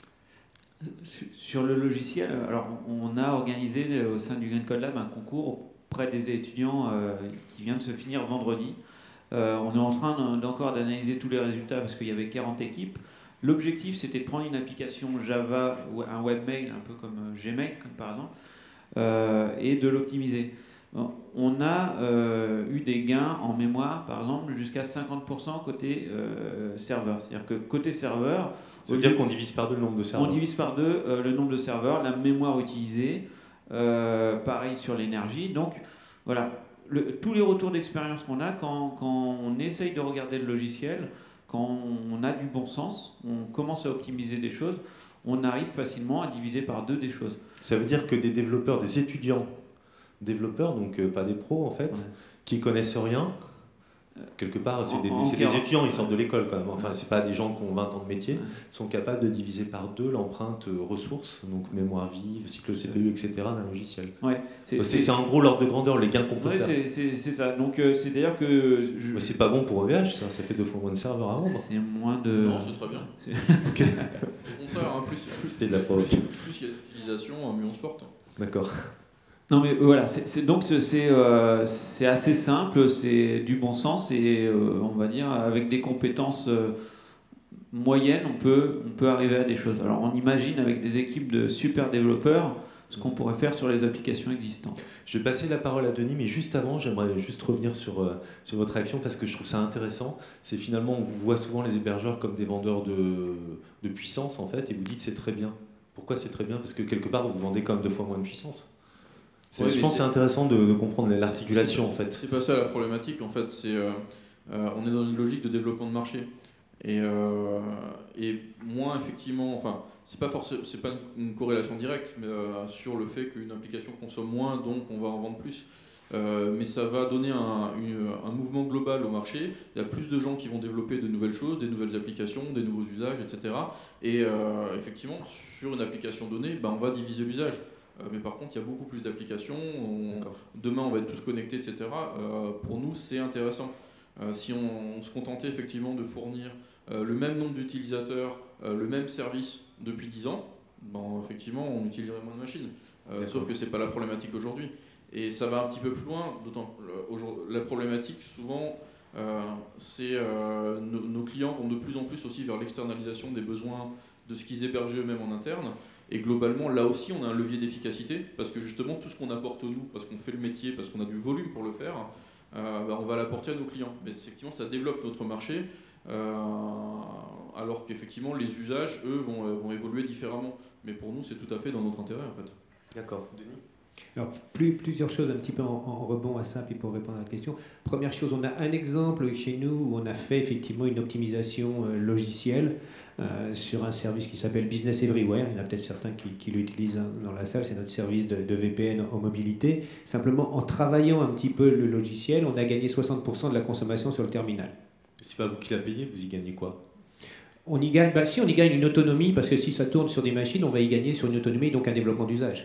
Sur le logiciel, alors on a organisé au sein du Green Code Lab un concours auprès des étudiants euh, qui vient de se finir vendredi. Euh, on est en train d'encore d'analyser tous les résultats parce qu'il y avait quarante équipes. L'objectif, c'était de prendre une application Java, ou un webmail, un peu comme Gmail, comme par exemple, euh, et de l'optimiser. On a euh, eu des gains en mémoire, par exemple, jusqu'à cinquante pour cent côté euh, serveur. C'est-à-dire que côté serveur... Ça veut dire qu'on divise par deux le nombre de serveurs. On divise par deux euh, le nombre de serveurs, la mémoire utilisée, Euh, pareil sur l'énergie. Donc voilà, le, tous les retours d'expérience qu'on a quand, quand on essaye de regarder le logiciel, quand on a du bon sens, on commence à optimiser des choses, on arrive facilement à diviser par deux des choses. Ça veut dire que des développeurs, des étudiants développeurs, donc euh, pas des pros en fait, ouais. qui connaissent rien, quelque part, c'est des, des, des étudiants, ils sortent de l'école quand même. Enfin, c'est pas des gens qui ont vingt ans de métier, ouais. sont capables de diviser par deux l'empreinte ressources, donc mémoire vive, cycle C P U, et cetera d'un logiciel. Ouais, c'est en gros l'ordre de grandeur, les gains qu'on peut ouais, faire. C'est ça. Donc euh, c'est d'ailleurs que. Je... Mais c'est pas bon pour O V H, ça, ça fait deux fois moins de serveurs à vendre. C'est moins de. Non, c'est très bien. Okay. Au contraire, hein, plus, plus, c'était de la plus, plus il y a d'utilisation, mieux on se porte. D'accord. Non mais voilà, c'est donc c'est euh, assez simple, c'est du bon sens et euh, on va dire avec des compétences euh, moyennes, on peut, on peut arriver à des choses. Alors on imagine avec des équipes de super développeurs ce qu'on pourrait faire sur les applications existantes. Je vais passer la parole à Denis, mais juste avant, j'aimerais juste revenir sur, euh, sur votre réaction parce que je trouve ça intéressant. C'est finalement, on vous voit souvent les hébergeurs comme des vendeurs de, de puissance en fait et vous dites c'est très bien. Pourquoi c'est très bien? Parce que quelque part, vous vendez quand même deux fois moins de puissance. Ouais, je pense que c'est intéressant de, de comprendre l'articulation en fait. C'est pas ça la problématique en fait, c'est euh, euh, on est dans une logique de développement de marché. Et, euh, et moins effectivement, enfin, c'est pas forcément, c'est pas une corrélation directe, mais euh, sur le fait qu'une application consomme moins, donc on va en vendre plus. Euh, mais ça va donner un, une, un mouvement global au marché. Il y a plus de gens qui vont développer de nouvelles choses, des nouvelles applications, des nouveaux usages, et cetera. Et euh, effectivement, sur une application donnée, ben, on va diviser l'usage. Euh, mais par contre, il y a beaucoup plus d'applications. On, demain, on va être tous connectés, et cetera. Euh, pour nous, c'est intéressant. Euh, si on, on se contentait effectivement de fournir euh, le même nombre d'utilisateurs, euh, le même service depuis dix ans, ben, effectivement, on utiliserait moins de machines. Euh, sauf que ce n'est pas la problématique aujourd'hui. Et ça va un petit peu plus loin, d'autant la problématique souvent, euh, c'est euh, nos, nos clients vont de plus en plus aussi vers l'externalisation des besoins de ce qu'ils hébergent eux-mêmes en interne. Et globalement, là aussi, on a un levier d'efficacité, parce que justement, tout ce qu'on apporte nous, parce qu'on fait le métier, parce qu'on a du volume pour le faire, euh, bah, on va l'apporter à nos clients. Mais effectivement, ça développe notre marché, euh, alors qu'effectivement, les usages, eux, vont, vont évoluer différemment. Mais pour nous, c'est tout à fait dans notre intérêt, en fait. D'accord. Denis ? Alors, plus, plusieurs choses un petit peu en, en rebond à ça, puis pour répondre à la question. Première chose, on a un exemple chez nous où on a fait effectivement une optimisation euh, logicielle euh, sur un service qui s'appelle Business Everywhere. Il y en a peut-être certains qui, qui l'utilisent dans la salle, c'est notre service de, de V P N en mobilité. Simplement, en travaillant un petit peu le logiciel, on a gagné soixante pour cent de la consommation sur le terminal. C'est pas vous qui la payez, vous y gagnez quoi ? On y gagne, bah, si on y gagne une autonomie, parce que si ça tourne sur des machines, on va y gagner sur une autonomie, donc un développement d'usage.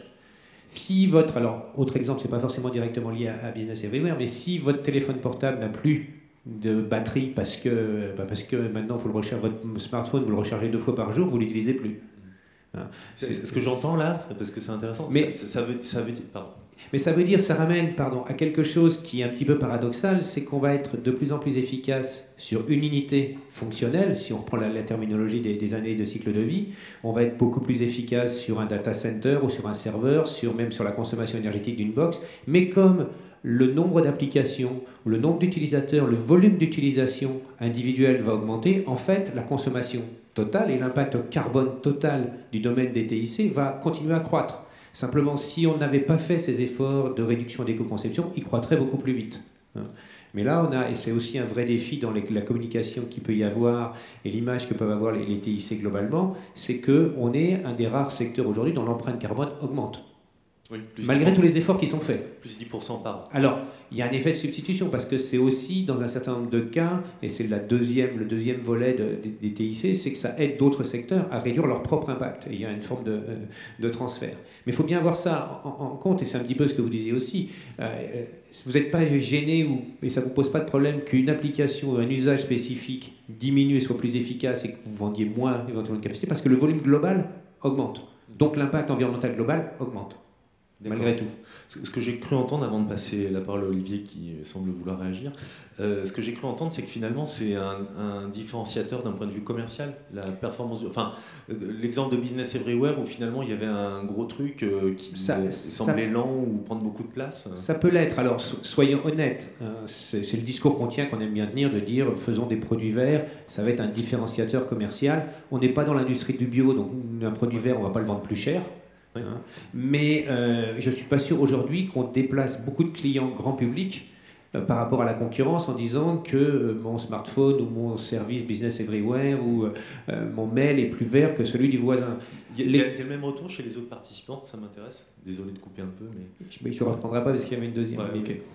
Si votre, alors autre exemple, c'est pas forcément directement lié à, à Business Everywhere, mais si votre téléphone portable n'a plus de batterie parce que, bah parce que maintenant vous le rechargez, votre smartphone vous le rechargez deux fois par jour, vous l'utilisez plus. Hein, c'est ce que j'entends là, parce que c'est intéressant. Mais ça, ça, veut, ça veut dire, pardon. Mais ça veut dire, ça ramène, pardon, à quelque chose qui est un petit peu paradoxal, c'est qu'on va être de plus en plus efficace sur une unité fonctionnelle, si on reprend la, la terminologie des, des années de cycle de vie, on va être beaucoup plus efficace sur un data center ou sur un serveur, sur, même sur la consommation énergétique d'une box, mais comme le nombre d'applications, ou le nombre d'utilisateurs, le volume d'utilisation individuelle va augmenter, en fait, la consommation totale et l'impact carbone total du domaine des T I C va continuer à croître. Simplement, si on n'avait pas fait ces efforts de réduction d'éco-conception, il croîtrait beaucoup plus vite. Mais là, on a, et c'est aussi un vrai défi dans les, la communication qu'il peut y avoir et l'image que peuvent avoir les, les T I C globalement, c'est qu'on est un des rares secteurs aujourd'hui dont l'empreinte carbone augmente. Oui, malgré tous les efforts qui sont faits. Plus dix pour cent par an. Alors, il y a un effet de substitution, parce que c'est aussi, dans un certain nombre de cas, et c'est la deuxième, le deuxième volet de, de, des T I C, c'est que ça aide d'autres secteurs à réduire leur propre impact. Et il y a une forme de, de transfert. Mais il faut bien avoir ça en, en compte, et c'est un petit peu ce que vous disiez aussi. Euh, vous n'êtes pas gêné, ou, et ça ne vous pose pas de problème qu'une application ou un usage spécifique diminue et soit plus efficace, et que vous vendiez moins éventuellement de capacité, parce que le volume global augmente. Donc l'impact environnemental global augmente. Malgré tout. Ce que j'ai cru entendre, avant de passer la parole à Olivier qui semble vouloir réagir, euh, ce que j'ai cru entendre, c'est que finalement c'est un, un différenciateur d'un point de vue commercial, la performance. Enfin, l'exemple de Business Everywhere où finalement il y avait un gros truc euh, qui ça, semblait ça, lent ou prendre beaucoup de place. Ça peut l'être. Alors soyons honnêtes, hein, c'est le discours qu'on tient, qu'on aime bien tenir, de dire faisons des produits verts, ça va être un différenciateur commercial. On n'est pas dans l'industrie du bio, donc un produit vert, on ne va pas le vendre plus cher. Oui. Hein. Mais euh, je ne suis pas sûr aujourd'hui qu'on déplace beaucoup de clients grand public euh, par rapport à la concurrence en disant que euh, mon smartphone ou mon service Business Everywhere ou euh, mon mail est plus vert que celui du voisin. Il y, a, les... il y a le même retour chez les autres participants, ça m'intéresse. Désolé de couper un peu, mais... Je ne reprendrai pas parce qu'il y avait une deuxième. Ouais, okay.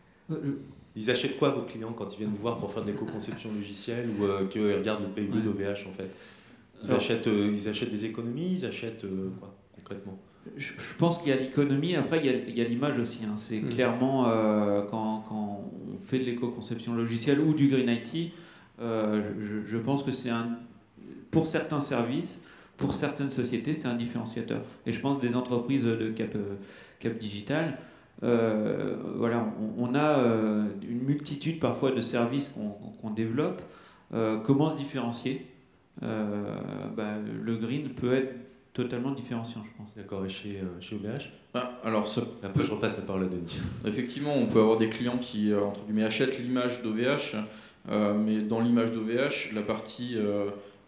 Ils achètent quoi vos clients quand ils viennent vous voir pour faire de l'éco-conception logicielle ou euh, qu'ils regardent le P I B ouais. d'O V H en fait ils, Alors, achètent, euh, ils achètent des économies, ils achètent euh, quoi concrètement? Je, je pense qu'il y a l'économie, après il y a l'image aussi. Hein. C'est mmh. clairement euh, quand, quand on fait de l'éco-conception logicielle ou du Green I T, euh, je, je pense que c'est un, pour certains services, pour certaines sociétés, c'est un différenciateur. Et je pense des entreprises de Cap, Cap Digital, euh, voilà, on, on a euh, une multitude parfois de services qu'on qu'on développe. Euh, comment se différencier? euh, bah, Le green peut être totalement différenciant, je pense. D'accord, et chez, euh, chez O V H ah, alors ça Après, peut... je repasse la parole à Denis. Effectivement, on peut avoir des clients qui, euh, entre guillemets, achètent l'image d'O V H, euh, mais dans l'image d'O V H, la partie euh,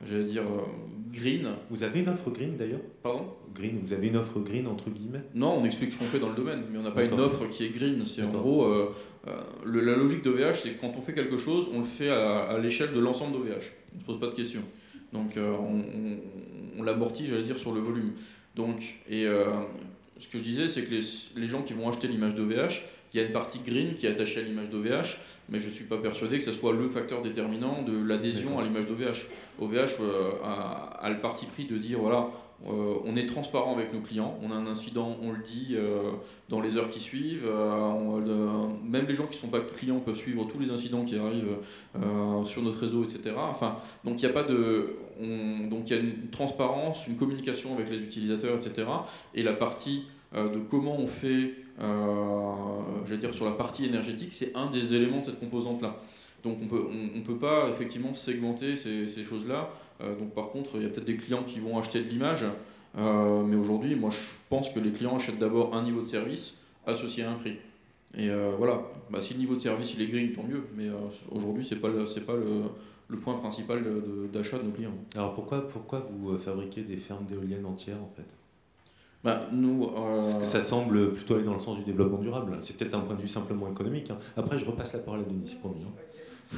j'allais dire, euh, green. Vous avez une offre green d'ailleurs? Pardon? Green, vous avez une offre green entre guillemets? Non, on explique ce qu'on fait dans le domaine, mais on n'a pas une offre qui est green. C'est en D'accord. gros, euh, euh, le- la logique d'O V H, c'est que quand on fait quelque chose, on le fait à, à l'échelle de l'ensemble d'O V H. On ne se pose pas de questions. Donc euh, on, on, on l'amortit, j'allais dire, sur le volume. Donc, et euh, ce que je disais, c'est que les, les gens qui vont acheter l'image d'O V H, il y a une partie green qui est attachée à l'image d'O V H, mais je ne suis pas persuadé que ce soit le facteur déterminant de l'adhésion D'accord. à l'image d'O V H. O V H euh, a, a le parti pris de dire, voilà, euh, on est transparent avec nos clients, on a un incident, on le dit euh, dans les heures qui suivent, euh, on, euh, même les gens qui ne sont pas clients peuvent suivre tous les incidents qui arrivent euh, sur notre réseau, et cetera. Enfin, donc il n'y a pas de... On, donc il y a une transparence, une communication avec les utilisateurs, et cetera. Et la partie euh, de comment on fait, euh, j'allais dire sur la partie énergétique, c'est un des éléments de cette composante-là. Donc on peut, on, on peut pas effectivement segmenter ces, ces choses-là. Euh, donc par contre, il y a peut-être des clients qui vont acheter de l'image, euh, mais aujourd'hui, moi je pense que les clients achètent d'abord un niveau de service associé à un prix. Et euh, voilà, bah, si le niveau de service il est green, tant mieux. Mais euh, aujourd'hui, c'est pas le, c'est pas le, le point principal de, de, d'achat de nos clients. Alors pourquoi, pourquoi vous fabriquez des fermes d'éoliennes entières en fait? Bah, nous, euh... Parce que ça semble plutôt aller dans le sens du développement durable. C'est peut-être un point de vue simplement économique. Hein. Après, je repasse la parole à Denis, c'est promis. Hein.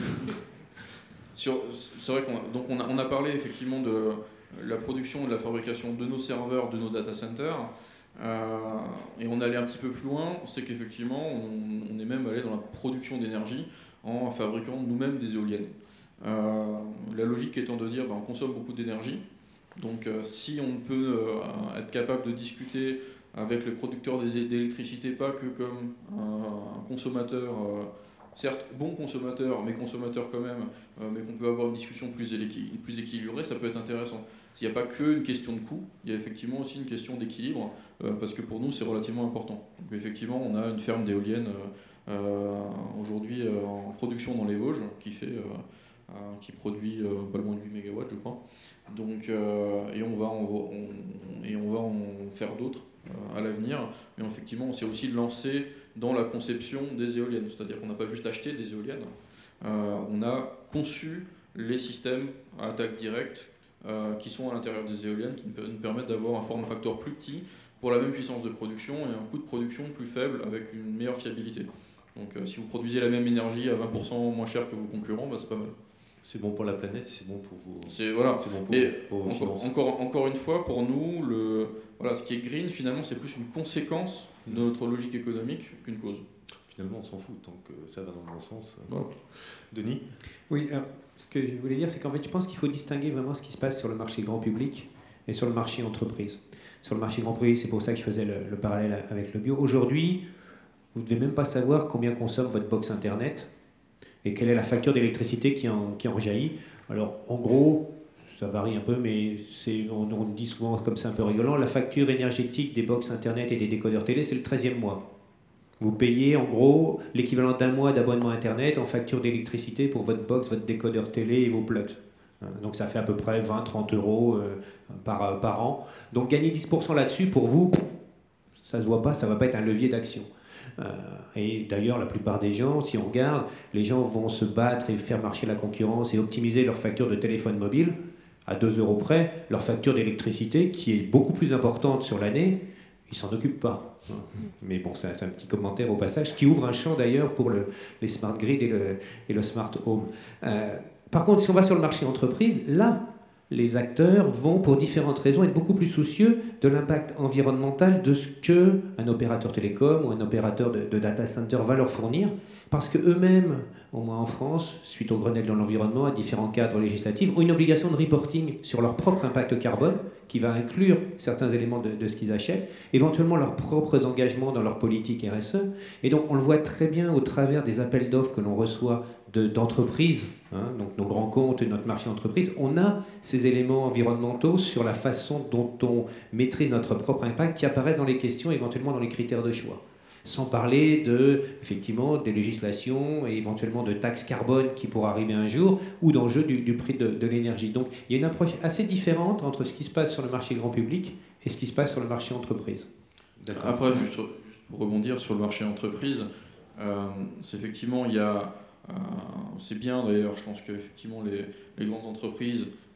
Sur, c'est vrai qu'on donc on a, on a parlé effectivement de la production et de la fabrication de nos serveurs, de nos data centers, euh, et on allait un petit peu plus loin, c'est qu'effectivement on, on est même allé dans la production d'énergie en fabriquant nous-mêmes des éoliennes. Euh, la logique étant de dire ben, on consomme beaucoup d'énergie, donc euh, si on peut euh, être capable de discuter avec les producteurs d'électricité, pas que comme un, un consommateur, euh, certes bon consommateur, mais consommateur quand même, euh, mais qu'on peut avoir une discussion plus, plus équilibrée, ça peut être intéressant. S'il n'y a pas qu'une question de coût, il y a effectivement aussi une question d'équilibre, euh, parce que pour nous c'est relativement important. Donc effectivement on a une ferme d'éoliennes euh, euh, aujourd'hui euh, en production dans les Vosges, qui fait... Euh, Euh, qui produit euh, pas loin de huit mégawatts, je crois. Donc, euh, et, on va en, on, et on va en faire d'autres euh, à l'avenir. Mais effectivement, on s'est aussi lancé dans la conception des éoliennes. C'est-à-dire qu'on n'a pas juste acheté des éoliennes, euh, on a conçu les systèmes à attaque directe euh, qui sont à l'intérieur des éoliennes, qui nous permettent d'avoir un form factor plus petit pour la même puissance de production et un coût de production plus faible avec une meilleure fiabilité. Donc euh, si vous produisez la même énergie à vingt pour cent moins cher que vos concurrents, bah, c'est pas mal. C'est bon pour la planète, c'est bon pour vous. C'est voilà. C'est bon pour, Et pour vos encore, finances. encore, encore une fois, pour nous, le, voilà, ce qui est green, finalement, c'est plus une conséquence de notre logique économique qu'une cause. Finalement, on s'en fout, tant que ça va dans le bon sens. Voilà. Denis? Oui, alors, ce que je voulais dire, c'est qu'en fait, je pense qu'il faut distinguer vraiment ce qui se passe sur le marché grand public et sur le marché entreprise. Sur le marché grand public, c'est pour ça que je faisais le, le parallèle avec le bio. Aujourd'hui, vous ne devez même pas savoir combien consomme votre box Internet et quelle est la facture d'électricité qui en, qui en jaillit. Alors, en gros, ça varie un peu, mais c'est, on, on dit souvent comme c'est un peu rigolant, la facture énergétique des box Internet et des décodeurs télé, c'est le treizième mois. Vous payez en gros l'équivalent d'un mois d'abonnement Internet en facture d'électricité pour votre box, votre décodeur télé et vos plugs. Donc ça fait à peu près vingt à trente euros par, par an. Donc gagner dix pour cent là-dessus, pour vous, ça ne se voit pas, ça ne va pas être un levier d'action. Euh, et d'ailleurs, la plupart des gens, si on regarde, les gens vont se battre et faire marcher la concurrence et optimiser leur facture de téléphone mobile à deux euros près, leur facture d'électricité, qui est beaucoup plus importante sur l'année, ils ne s'en occupent pas. Mais bon, c'est un, c'est un petit commentaire au passage, qui ouvre un champ d'ailleurs pour le, les smart grid et le, et le smart home. Euh, par contre, si on va sur le marché entreprise, là, les acteurs vont, pour différentes raisons, être beaucoup plus soucieux de l'impact environnemental de ce qu'un opérateur télécom ou un opérateur de, de data center va leur fournir, parce qu'eux-mêmes, au moins en France, suite au Grenelle de l'environnement, à différents cadres législatifs, ont une obligation de reporting sur leur propre impact carbone, qui va inclure certains éléments de, de ce qu'ils achètent, éventuellement leurs propres engagements dans leur politique R S E. Et donc on le voit très bien au travers des appels d'offres que l'on reçoit de, d'entreprises, hein, donc nos grands comptes et notre marché entreprise, on a ces éléments environnementaux sur la façon dont on maîtrise notre propre impact qui apparaissent dans les questions, éventuellement dans les critères de choix. Sans parler de, effectivement, des législations et éventuellement de taxes carbone qui pourra arriver un jour, ou d'enjeux du, du prix de, de l'énergie. Donc il y a une approche assez différente entre ce qui se passe sur le marché grand public et ce qui se passe sur le marché entreprise. D'accord. Après, juste, juste pour rebondir sur le marché entreprise, euh, c'est effectivement, il y a, euh, c'est bien d'ailleurs, je pense qu'effectivement les, les grandes entreprises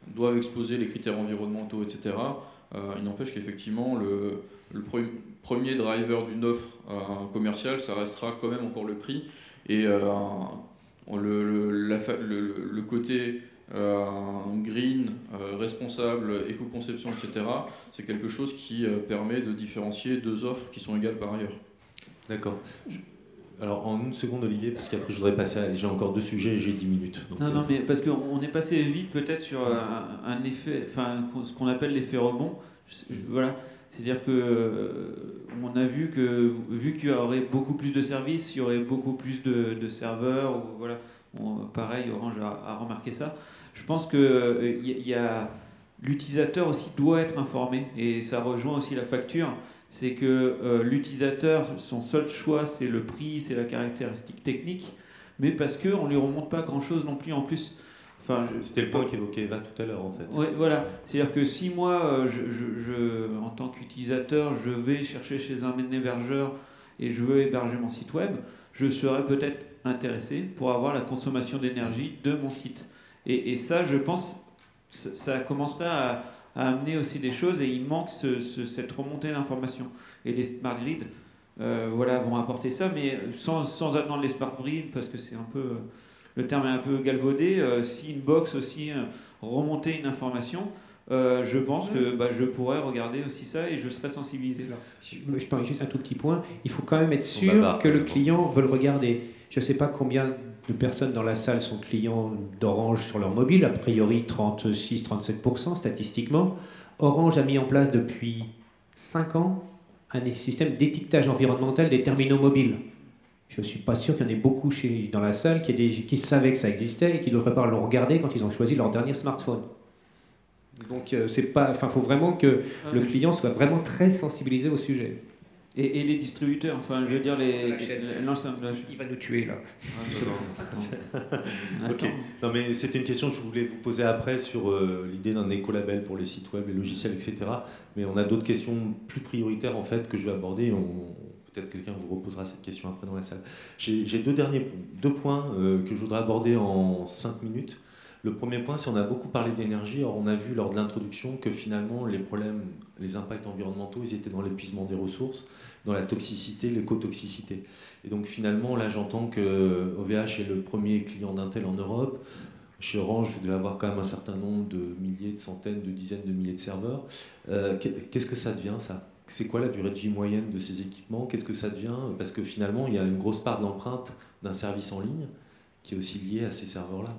doivent exposer les critères environnementaux, et cetera. Euh, il n'empêche qu'effectivement, le, le pre premier driver d'une offre euh, commerciale, ça restera quand même encore le prix. Et euh, le, le, la, le, le côté euh, green, euh, responsable, éco-conception, et cetera, c'est quelque chose qui euh, permet de différencier deux offres qui sont égales par ailleurs. D'accord. Alors en une seconde Olivier, parce qu'après je voudrais passer à... J'ai encore deux sujets et j'ai dix minutes. Donc, non, euh... non, mais parce qu'on est passé vite peut-être sur un, un effet, enfin ce qu'on appelle l'effet rebond. Voilà, c'est-à-dire que euh, on a vu que vu qu'il y aurait beaucoup plus de services, il y aurait beaucoup plus de, de serveurs. Ou, voilà, bon, pareil, Orange a, a remarqué ça. Je pense que euh, y, y a l'utilisateur aussi doit être informé et ça rejoint aussi la facture. C'est que euh, l'utilisateur, son seul choix, c'est le prix, c'est la caractéristique technique, mais parce qu'on ne lui remonte pas grand-chose non plus en plus. Enfin, je... C'était le point qu'évoquait Eva tout à l'heure, en fait. Oui, voilà. C'est-à-dire que si moi, je, je, je, en tant qu'utilisateur, je vais chercher chez un hébergeur et je veux héberger mon site web, je serais peut-être intéressé pour avoir la consommation d'énergie de mon site. Et, et ça, je pense, ça commencerait à... à amener aussi des choses et il manque ce, ce, cette remontée d'informations. Et les smart grids euh, voilà, vont apporter ça, mais sans, sans attendre les smart grids, parce que c'est un peu, le terme est un peu galvaudé, euh, si une box aussi euh, remontait une information, euh, je pense que bah, je pourrais regarder aussi ça et je serais sensibilisé là. Je, je parle juste un tout petit point, il faut quand même être sûr que le client veut le regarder. Je ne sais pas combien de personnes dans la salle sont clients d'Orange sur leur mobile, a priori trente-six à trente-sept pour cent statistiquement. Orange a mis en place depuis cinq ans un système d'étiquetage environnemental des terminaux mobiles. Je ne suis pas sûr qu'il y en ait beaucoup chez, dans la salle qui, des, qui savaient que ça existait et qui d'autre part l'ont regardé quand ils ont choisi leur dernier smartphone. Donc euh, c'est pas, enfin, faut vraiment que ah, le client soit vraiment très sensibilisé au sujet. Et, et les distributeurs, enfin, je veux dire, les, l'ensemble de la chaîne. Il va nous tuer là. Ok. Non, mais c'était une question que je voulais vous poser après sur euh, l'idée d'un écolabel pour les sites web, les logiciels, et cetera. Mais on a d'autres questions plus prioritaires en fait que je vais aborder. On, peut-être quelqu'un vous reposera cette question après dans la salle. J'ai, j'ai deux derniers, deux points euh, que je voudrais aborder en cinq minutes. Le premier point, c'est qu'on a beaucoup parlé d'énergie. Alors, on a vu lors de l'introduction que finalement, les problèmes, les impacts environnementaux, ils étaient dans l'épuisement des ressources, dans la toxicité, l'écotoxicité. Et donc, finalement, là, j'entends que O V H est le premier client d'Intel en Europe. Chez Orange, vous devez avoir quand même un certain nombre de milliers, de centaines, de dizaines de milliers de serveurs. Euh, qu'est-ce que ça devient, ça ? C'est quoi la durée de vie moyenne de ces équipements ? Qu'est-ce que ça devient ? Parce que finalement, il y a une grosse part de l'empreinte d'un service en ligne qui est aussi liée à ces serveurs-là.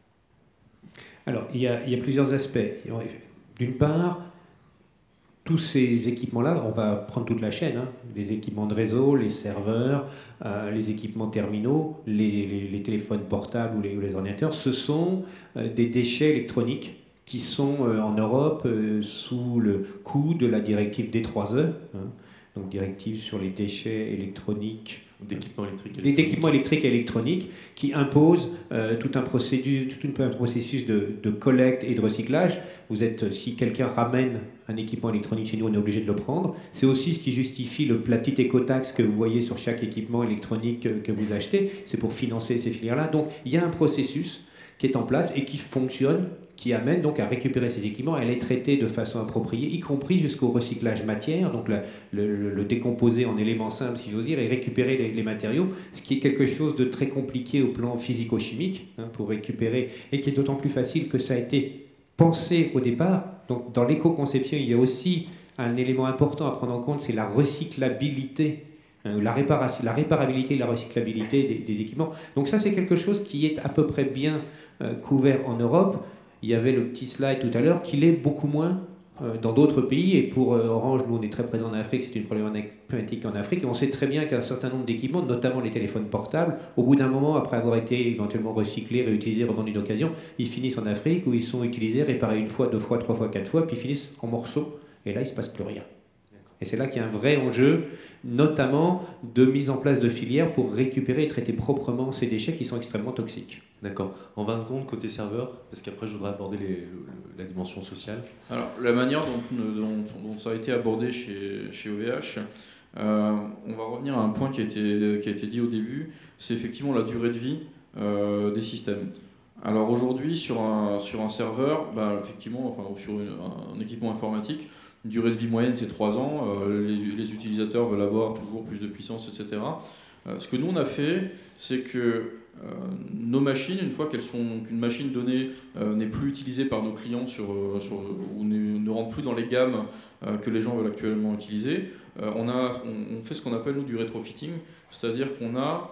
Alors, il y, a, il y a plusieurs aspects. D'une part, tous ces équipements-là, on va prendre toute la chaîne, hein, les équipements de réseau, les serveurs, euh, les équipements terminaux, les, les, les téléphones portables ou les, ou les ordinateurs, ce sont euh, des déchets électroniques qui sont euh, en Europe euh, sous le coup de la directive D trois E, hein, donc directive sur les déchets électroniques, d'équipements électriques, des équipements électriques et électroniques qui imposent euh, tout, un procédure, tout un processus de, de collecte et de recyclage. Vous êtes, si quelqu'un ramène un équipement électronique chez nous, on est obligé de le prendre. C'est aussi ce qui justifie le, la petite écotaxe que vous voyez sur chaque équipement électronique que, que vous achetez. C'est pour financer ces filières-là. Donc il y a un processus qui est en place et qui fonctionne, qui amène donc à récupérer ces équipements, à les traiter de façon appropriée, y compris jusqu'au recyclage matière, donc la, le, le, le décomposer en éléments simples, si j'ose dire, et récupérer les, les matériaux, ce qui est quelque chose de très compliqué au plan physico-chimique, hein, pour récupérer, et qui est d'autant plus facile que ça a été pensé au départ. Donc dans l'éco-conception, il y a aussi un élément important à prendre en compte, c'est la recyclabilité, hein, la, réparation, la réparabilité et la recyclabilité des, des équipements. Donc ça, c'est quelque chose qui est à peu près bien euh, couvert en Europe. Il y avait le petit slide tout à l'heure, qu'il est beaucoup moins euh, dans d'autres pays. Et pour euh, Orange, nous, on est très présents en Afrique, c'est une problématique en Afrique. Et on sait très bien qu'un certain nombre d'équipements, notamment les téléphones portables, au bout d'un moment, après avoir été éventuellement recyclés, réutilisés, revendus d'occasion, ils finissent en Afrique où ils sont utilisés, réparés une fois, deux fois, trois fois, quatre fois, puis finissent en morceaux. Et là, il ne se passe plus rien. Et c'est là qu'il y a un vrai enjeu, notamment de mise en place de filières pour récupérer et traiter proprement ces déchets qui sont extrêmement toxiques. D'accord. En vingt secondes, côté serveur, parce qu'après je voudrais aborder les, le, la dimension sociale. Alors, la manière dont, dont, dont ça a été abordé chez, chez O V H, euh, on va revenir à un point qui a été, qui a été dit au début, c'est effectivement la durée de vie euh, des systèmes. Alors aujourd'hui, sur un, sur un serveur, bah, effectivement, enfin, ou sur une, un équipement informatique, une durée de vie moyenne c'est trois ans, euh, les, les utilisateurs veulent avoir toujours plus de puissance, et cetera. Euh, ce que nous on a fait, c'est que euh, nos machines, une fois qu'elles sont, qu'une machine donnée euh, n'est plus utilisée par nos clients sur, euh, sur, ou ne, ne rentre plus dans les gammes euh, que les gens veulent actuellement utiliser, euh, on, a, on, on fait ce qu'on appelle nous du rétrofitting, c'est-à-dire qu'on a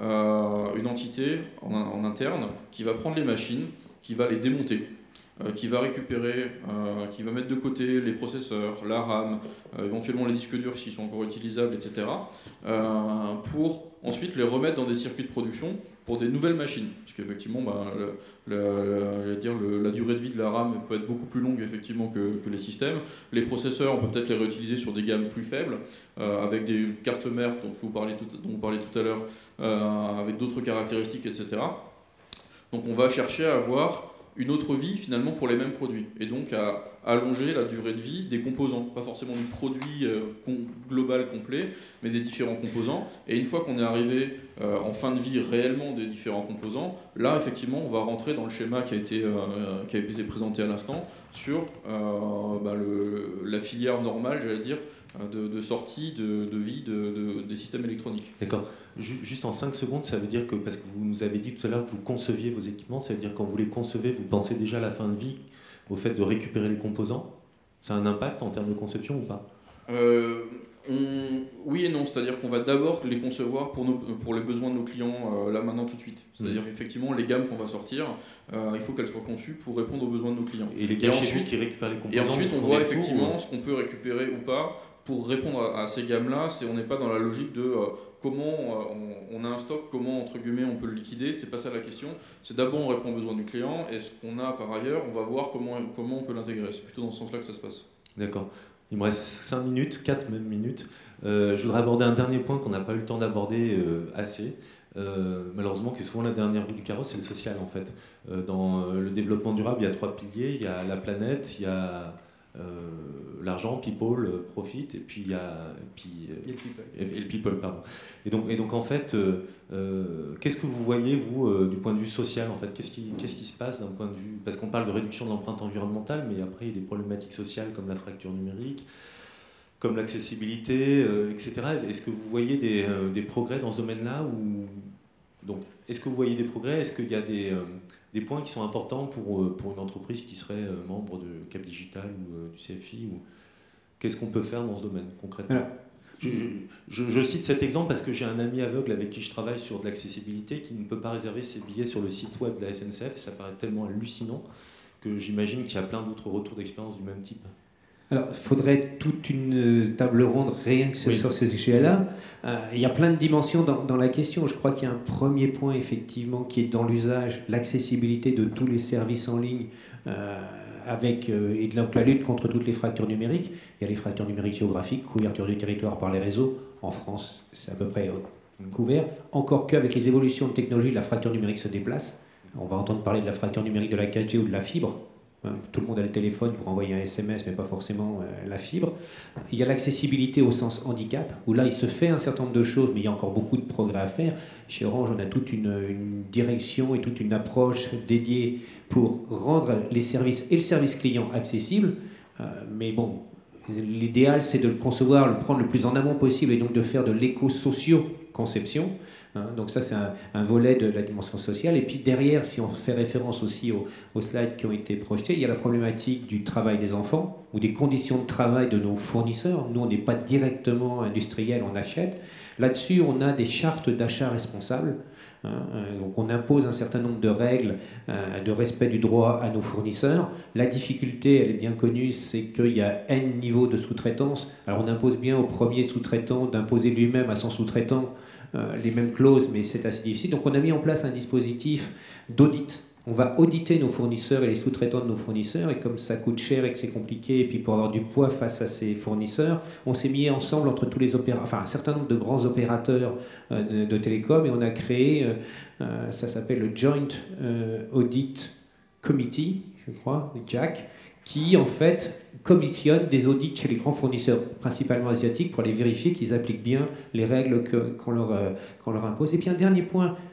Euh, une entité en, en interne qui va prendre les machines, qui va les démonter, euh, qui va récupérer, euh, qui va mettre de côté les processeurs, la RAM, euh, éventuellement les disques durs s'ils sont encore utilisables, et cetera, euh, pour ensuite les remettre dans des circuits de production pour des nouvelles machines. Parce qu'effectivement, ben, le, le, le, j'allais dire, le, la durée de vie de la RAM peut être beaucoup plus longue effectivement que, que les systèmes. Les processeurs, on peut peut-être les réutiliser sur des gammes plus faibles, euh, avec des cartes mères dont vous parliez tout, dont vous parliez tout à l'heure, euh, avec d'autres caractéristiques, et cetera. Donc on va chercher à avoir une autre vie finalement pour les mêmes produits, et donc à allonger la durée de vie des composants, pas forcément du produit euh, com- global complet, mais des différents composants. Et une fois qu'on est arrivé euh, en fin de vie réellement des différents composants, là effectivement on va rentrer dans le schéma qui a été, euh, qui a été présenté à l'instant sur euh, bah, le, la filière normale, j'allais dire, de, de sortie de, de vie de, de, des systèmes électroniques. D'accord. Juste en cinq secondes, ça veut dire que, parce que vous nous avez dit tout à l'heure que vous conceviez vos équipements, ça veut dire que quand vous les concevez, vous pensez déjà à la fin de vie, au fait de récupérer les composants? Ça a un impact en termes de conception ou pas? euh, on... Oui et non, c'est-à-dire qu'on va d'abord les concevoir pour, nos, pour les besoins de nos clients, euh, là maintenant tout de suite. C'est-à-dire mmh. effectivement les gammes qu'on va sortir, euh, il faut qu'elles soient conçues pour répondre aux besoins de nos clients. Et les gars chez vous qui récupèrent les composants? Et ensuite on voit effectivement ce qu'on peut récupérer ou pas. Pour répondre à, à ces gammes-là, c'est, on n'est pas dans la logique de euh, comment euh, on, on a un stock, comment entre guillemets on peut le liquider, c'est pas ça la question. C'est d'abord on répond aux besoins du client, et ce qu'on a par ailleurs, on va voir comment, comment on peut l'intégrer. C'est plutôt dans ce sens-là que ça se passe. D'accord. Il me reste cinq minutes, quatre même minutes. Euh, je voudrais aborder un dernier point qu'on n'a pas eu le temps d'aborder euh, assez. Euh, malheureusement, qui est souvent la dernière roue du carrosse, c'est le social en fait. Euh, dans euh, le développement durable, il y a trois piliers. Il y a la planète, il y a Euh, l'argent, people, euh, profit, et puis il y a et puis, euh, et le people. Et, et le people, pardon. Et donc, et donc en fait, euh, euh, qu'est-ce que vous voyez vous euh, du point de vue social en fait? Qu'est-ce qui, qu'est-ce qui se passe d'un point de vue, parce qu'on parle de réduction de l'empreinte environnementale, mais après il y a des problématiques sociales comme la fracture numérique, comme l'accessibilité, euh, et cetera. Est-ce que vous voyez des, euh, des progrès dans ce domaine-là ou... Donc, est-ce que vous voyez des progrès? Est-ce qu'il y a des, euh, des points qui sont importants pour, euh, pour une entreprise qui serait euh, membre de Cap Digital ou euh, du C F I ou... Qu'est-ce qu'on peut faire dans ce domaine concrètement? Alors, je, je, je cite cet exemple parce que j'ai un ami aveugle avec qui je travaille sur de l'accessibilité qui ne peut pas réserver ses billets sur le site web de la S N C F. Ça paraît tellement hallucinant que j'imagine qu'il y a plein d'autres retours d'expérience du même type. Alors, il faudrait toute une table ronde rien que oui. sur ces sujets-là. Euh, il y a plein de dimensions dans, dans la question. Je crois qu'il y a un premier point, effectivement, qui est dans l'usage, l'accessibilité de tous les services en ligne euh, avec, euh, et de la, la lutte contre toutes les fractures numériques. Il y a les fractures numériques géographiques, couverture du territoire par les réseaux. En France, c'est à peu près euh, couvert. Encore qu'avec les évolutions de technologie, la fracture numérique se déplace. On va entendre parler de la fracture numérique de la quatre G ou de la fibre. Tout le monde a le téléphone pour envoyer un S M S, mais pas forcément euh, la fibre. Il y a l'accessibilité au sens handicap, où là, il se fait un certain nombre de choses, mais il y a encore beaucoup de progrès à faire. Chez Orange, on a toute une, une direction et toute une approche dédiée pour rendre les services et le service client accessibles. Euh, mais bon, l'idéal, c'est de le concevoir, le prendre le plus en amont possible, et donc de faire de l'éco-socio-conception. Hein, donc ça, c'est un, un volet de la dimension sociale. Et puis derrière, si on fait référence aussi aux, aux slides qui ont été projetés, il y a la problématique du travail des enfants ou des conditions de travail de nos fournisseurs. Nous, on n'est pas directement industriel, on achète. Là-dessus, on a des chartes d'achat responsables. Hein, donc on impose un certain nombre de règles euh, de respect du droit à nos fournisseurs. La difficulté, elle est bien connue, c'est qu'il y a N niveaux de sous-traitance. Alors on impose bien au premier sous-traitant d'imposer lui-même à son sous-traitant Euh, les mêmes clauses, mais c'est assez difficile. Donc on a mis en place un dispositif d'audit. On va auditer nos fournisseurs et les sous-traitants de nos fournisseurs, et comme ça coûte cher et que c'est compliqué, et puis pour avoir du poids face à ces fournisseurs, on s'est mis ensemble entre tous les opérateurs, enfin un certain nombre de grands opérateurs euh, de, de télécom, et on a créé, euh, euh, ça s'appelle le Joint euh, Audit Committee, je crois, le J A C, qui en fait commissionne des audits chez les grands fournisseurs, principalement asiatiques, pour aller vérifier qu'ils appliquent bien les règles que, qu'on, leur, euh, qu'on leur impose. Et puis un dernier point,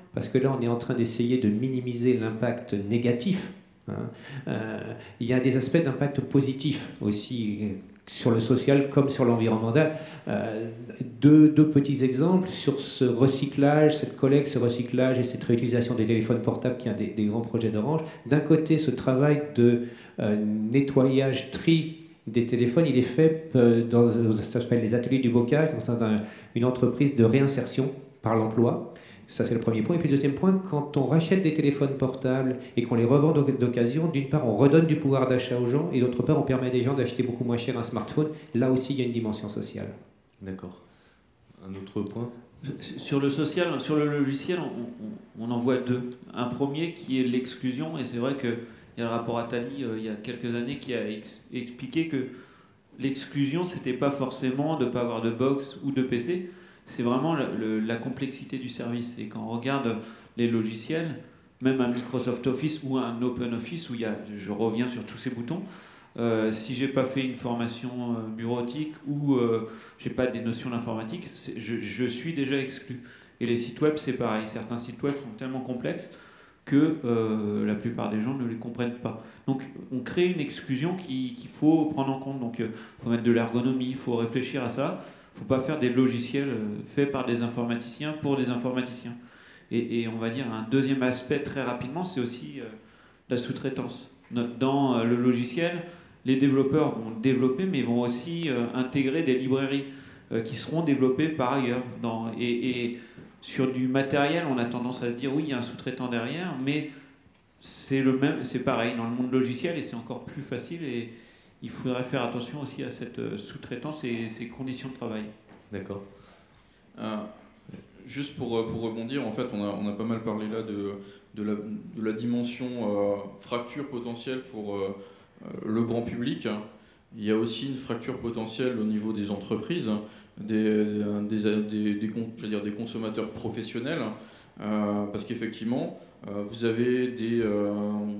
parce que là on est en train d'essayer de minimiser l'impact négatif. Hein. Euh, il y a des aspects d'impact positif aussi, sur le social comme sur l'environnemental. Euh, deux, deux petits exemples sur ce recyclage, cette collecte, ce recyclage et cette réutilisation des téléphones portables qui est un des, des grands projets d'Orange. D'un côté, ce travail de euh, nettoyage, tri des téléphones, il est fait euh, dans, ça s'appelle les ateliers du bocage, dans un, une entreprise de réinsertion par l'emploi. Ça, c'est le premier point. Et puis, deuxième point, quand on rachète des téléphones portables et qu'on les revend d'occasion, d'une part, on redonne du pouvoir d'achat aux gens, et d'autre part, on permet à des gens d'acheter beaucoup moins cher un smartphone. Là aussi, il y a une dimension sociale. D'accord. Un autre point ? Sur le social, sur le logiciel, on, on, on en voit deux. Un premier qui est l'exclusion, et c'est vrai qu'il y a le rapport Attali, euh, il y a quelques années, qui a ex expliqué que l'exclusion, c'était pas forcément de ne pas avoir de box ou de P C, c'est vraiment le, le, la complexité du service. Et quand on regarde les logiciels, même un Microsoft Office ou un Open Office, où il y a, je reviens sur tous ces boutons, euh, si j'ai pas fait une formation euh, bureautique ou euh, j'ai pas des notions d'informatique, je, je suis déjà exclu. Et les sites web, c'est pareil. Certains sites web sont tellement complexes que euh, la plupart des gens ne les comprennent pas. Donc on crée une exclusion qu'il qu'il faut prendre en compte. Donc il euh, faut mettre de l'ergonomie, il faut réfléchir à ça. Il ne faut pas faire des logiciels faits par des informaticiens pour des informaticiens. Et, et on va dire un deuxième aspect très rapidement, c'est aussi euh, la sous-traitance. Dans euh, le logiciel, les développeurs vont développer, mais vont aussi euh, intégrer des librairies euh, qui seront développées par ailleurs. Dans, et, et sur du matériel, on a tendance à se dire oui, il y a un sous-traitant derrière, mais c'est le même, c'est pareil dans le monde logiciel et c'est encore plus facile. Et, il faudrait faire attention aussi à cette sous-traitance et ces conditions de travail. D'accord. Euh, juste pour, pour rebondir, en fait, on a, on a pas mal parlé là de, de, la, de la dimension euh, fracture potentielle pour euh, le grand public. Il y a aussi une fracture potentielle au niveau des entreprises, des, des, des, des, je veux dire, des consommateurs professionnels, euh, parce qu'effectivement, euh, vous avez des... Euh,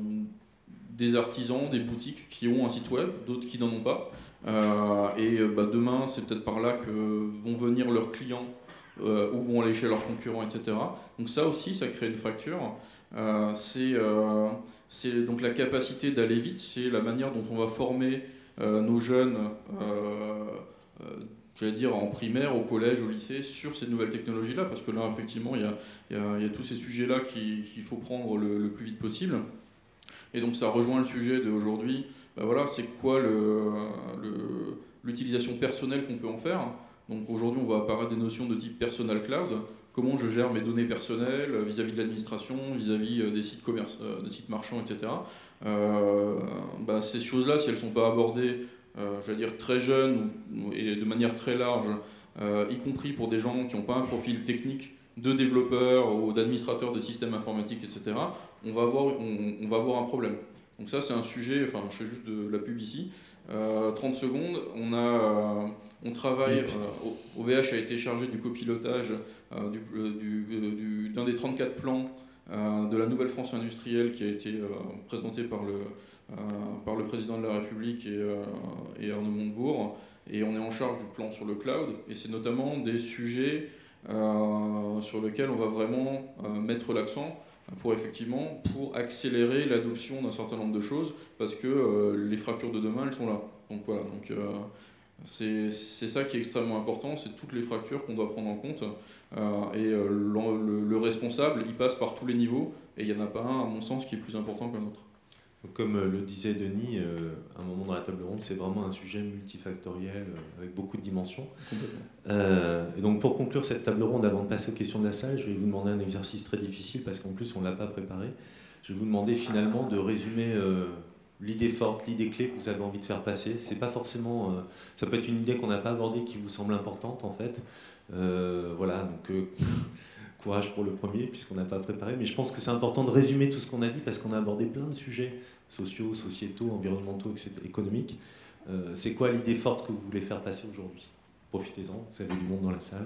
des artisans, des boutiques qui ont un site web, d'autres qui n'en ont pas. Euh, et bah, demain, c'est peut-être par là que vont venir leurs clients euh, ou vont aller chez leurs concurrents, et cetera. Donc ça aussi, ça crée une fracture. Euh, c'est euh, donc la capacité d'aller vite, c'est la manière dont on va former euh, nos jeunes, euh, euh, j'allais dire en primaire, au collège, au lycée, sur ces nouvelles technologies-là, parce que là, effectivement, il y a, il y a, il y a tous ces sujets-là qu'il qu'il faut prendre le, le plus vite possible. Et donc ça rejoint le sujet d'aujourd'hui, ben voilà, c'est quoi l'utilisation personnelle qu'on peut en faire. Donc aujourd'hui on va apparaître des notions de type personal cloud, comment je gère mes données personnelles vis-à-vis de l'administration, vis-à-vis des sites commerce, des sites marchands, et cetera. Euh, ben ces choses-là, si elles ne sont pas abordées, euh, j'allais dire très jeunes et de manière très large, euh, y compris pour des gens qui n'ont pas un profil technique, de développeurs ou d'administrateurs de systèmes informatiques, et cetera, on va avoir, on, on va avoir un problème. Donc ça, c'est un sujet, enfin, je fais juste de la pub ici. Euh, trente secondes, on, a, euh, on travaille, euh, O V H a été chargé du copilotage euh, du, du, du, d'un des trente-quatre plans euh, de la nouvelle France industrielle qui a été euh, présenté par le, euh, par le président de la République et, euh, et Arnaud Montebourg. Et on est en charge du plan sur le cloud, et c'est notamment des sujets Euh, sur lequel on va vraiment euh, mettre l'accent pour effectivement pour accélérer l'adoption d'un certain nombre de choses, parce que euh, les fractures de demain, elles sont là. Donc voilà, donc euh, c'est ça qui est extrêmement important, c'est toutes les fractures qu'on doit prendre en compte, euh, et euh, le, le responsable, il passe par tous les niveaux, et il n'y en a pas un, à mon sens, qui est plus important qu'un autre. Comme le disait Denis, euh, à un moment dans la table ronde, c'est vraiment un sujet multifactoriel euh, avec beaucoup de dimensions. Euh, et donc pour conclure cette table ronde, avant de passer aux questions de la salle, je vais vous demander un exercice très difficile parce qu'en plus on ne l'a pas préparé. Je vais vous demander finalement de résumer euh, l'idée forte, l'idée clé que vous avez envie de faire passer. C'est pas forcément, euh, ça peut être une idée qu'on n'a pas abordée qui vous semble importante en fait. Euh, voilà, donc euh, courage pour le premier puisqu'on n'a pas préparé, mais je pense que c'est important de résumer tout ce qu'on a dit parce qu'on a abordé plein de sujets sociaux, sociétaux, environnementaux, et cetera, économiques. Euh, c'est quoi l'idée forte que vous voulez faire passer aujourd'hui? Profitez-en, vous avez du monde dans la salle.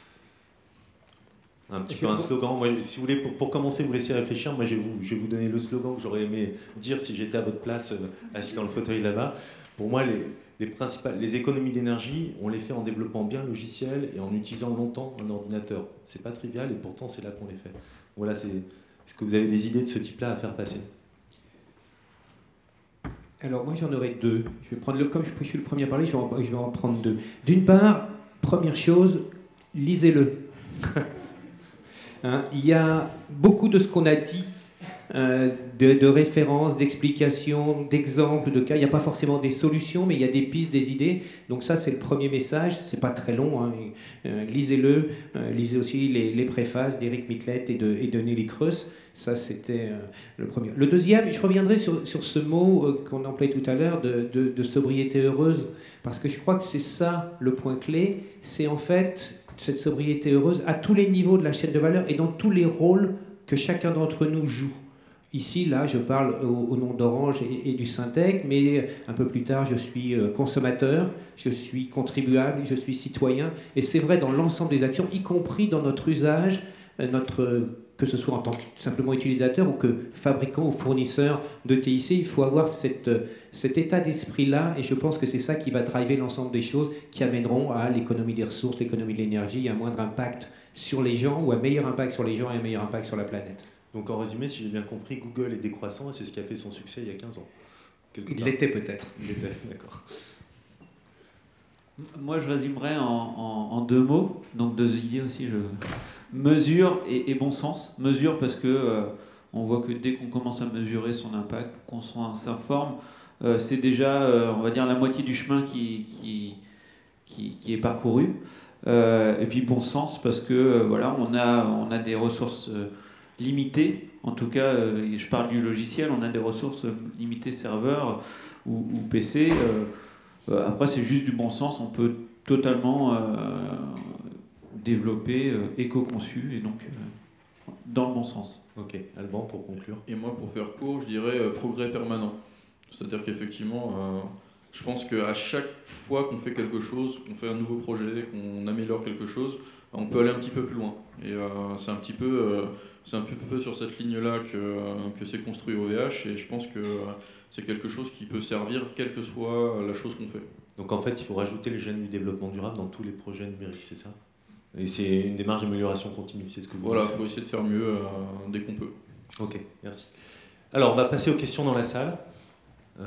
Un petit peu un slogan. Moi, si vous voulez, pour, pour commencer, vous laissez réfléchir. Moi, je vais vous, je vais vous donner le slogan que j'aurais aimé dire si j'étais à votre place, euh, assis dans le fauteuil là-bas. Pour moi, les, les, principales, les économies d'énergie, on les fait en développant bien le logiciel et en utilisant longtemps un ordinateur. C'est pas trivial et pourtant, c'est là qu'on les fait. Voilà, c'est, est-ce que vous avez des idées de ce type-là à faire passer? Alors moi j'en aurais deux. Je vais prendre le, comme je suis le premier à parler, je vais en, je vais en prendre deux. D'une part, première chose, lisez-le. Hein, il y a beaucoup de ce qu'on a dit, euh, de, de références, d'explications, d'exemples, de cas. Il n'y a pas forcément des solutions, mais il y a des pistes, des idées. Donc ça, c'est le premier message. C'est pas très long. Hein. Euh, lisez-le. Euh, lisez aussi les, les préfaces d'Éric Mitlet et de, et de Nelly Creus. Ça, c'était euh, le premier. Le deuxième, je reviendrai sur, sur ce mot euh, qu'on employait tout à l'heure de, de, de sobriété heureuse, parce que je crois que c'est ça le point clé. C'est en fait cette sobriété heureuse à tous les niveaux de la chaîne de valeur et dans tous les rôles que chacun d'entre nous joue. Ici, là, je parle au, au nom d'Orange et, et du Syntec, mais un peu plus tard, je suis consommateur, je suis contribuable, je suis citoyen. Et c'est vrai dans l'ensemble des actions, y compris dans notre usage, notre, que ce soit en tant que simplement utilisateur ou que fabricant ou fournisseur de T I C, il faut avoir cette, cet état d'esprit-là. Et je pense que c'est ça qui va driver l'ensemble des choses qui amèneront à l'économie des ressources, l'économie de l'énergie, un moindre impact sur les gens, ou un meilleur impact sur les gens et un meilleur impact sur la planète. Donc en résumé, si j'ai bien compris, Google est décroissant et c'est ce qui a fait son succès il y a quinze ans. Il l'était peut-être. Il l'était, d'accord. Moi, je résumerais en, en, en deux mots, donc deux idées aussi. Je... Mesure et, et bon sens. Mesure parce que euh, on voit que dès qu'on commence à mesurer son impact, qu'on s'informe, euh, c'est déjà, euh, on va dire, la moitié du chemin qui, qui, qui, qui est parcouru. Euh, et puis bon sens parce que euh, voilà, on a, on a des ressources euh, limitées. En tout cas, euh, je parle du logiciel, on a des ressources limitées serveurs ou, ou P C. Euh, euh, après, c'est juste du bon sens. On peut totalement euh, développer, euh, éco-conçu et donc euh, dans le bon sens. Ok, Alban, pour conclure. Et moi, pour faire court, je dirais euh, progrès permanent. C'est-à-dire qu'effectivement, euh, je pense qu'à chaque fois qu'on fait quelque chose, qu'on fait un nouveau projet, qu'on améliore quelque chose, on peut aller un petit peu plus loin. Et euh, c'est un petit peu, euh, c'est un petit peu sur cette ligne-là que, que s'est construit O V H, et je pense que euh, c'est quelque chose qui peut servir quelle que soit la chose qu'on fait. Donc en fait, il faut rajouter les gènes du développement durable dans tous les projets numériques, c'est ça? Et c'est une démarche d'amélioration continue, c'est ce que vous Voilà, dites. il faut essayer de faire mieux euh, dès qu'on peut. Ok, merci. Alors, on va passer aux questions dans la salle. Euh...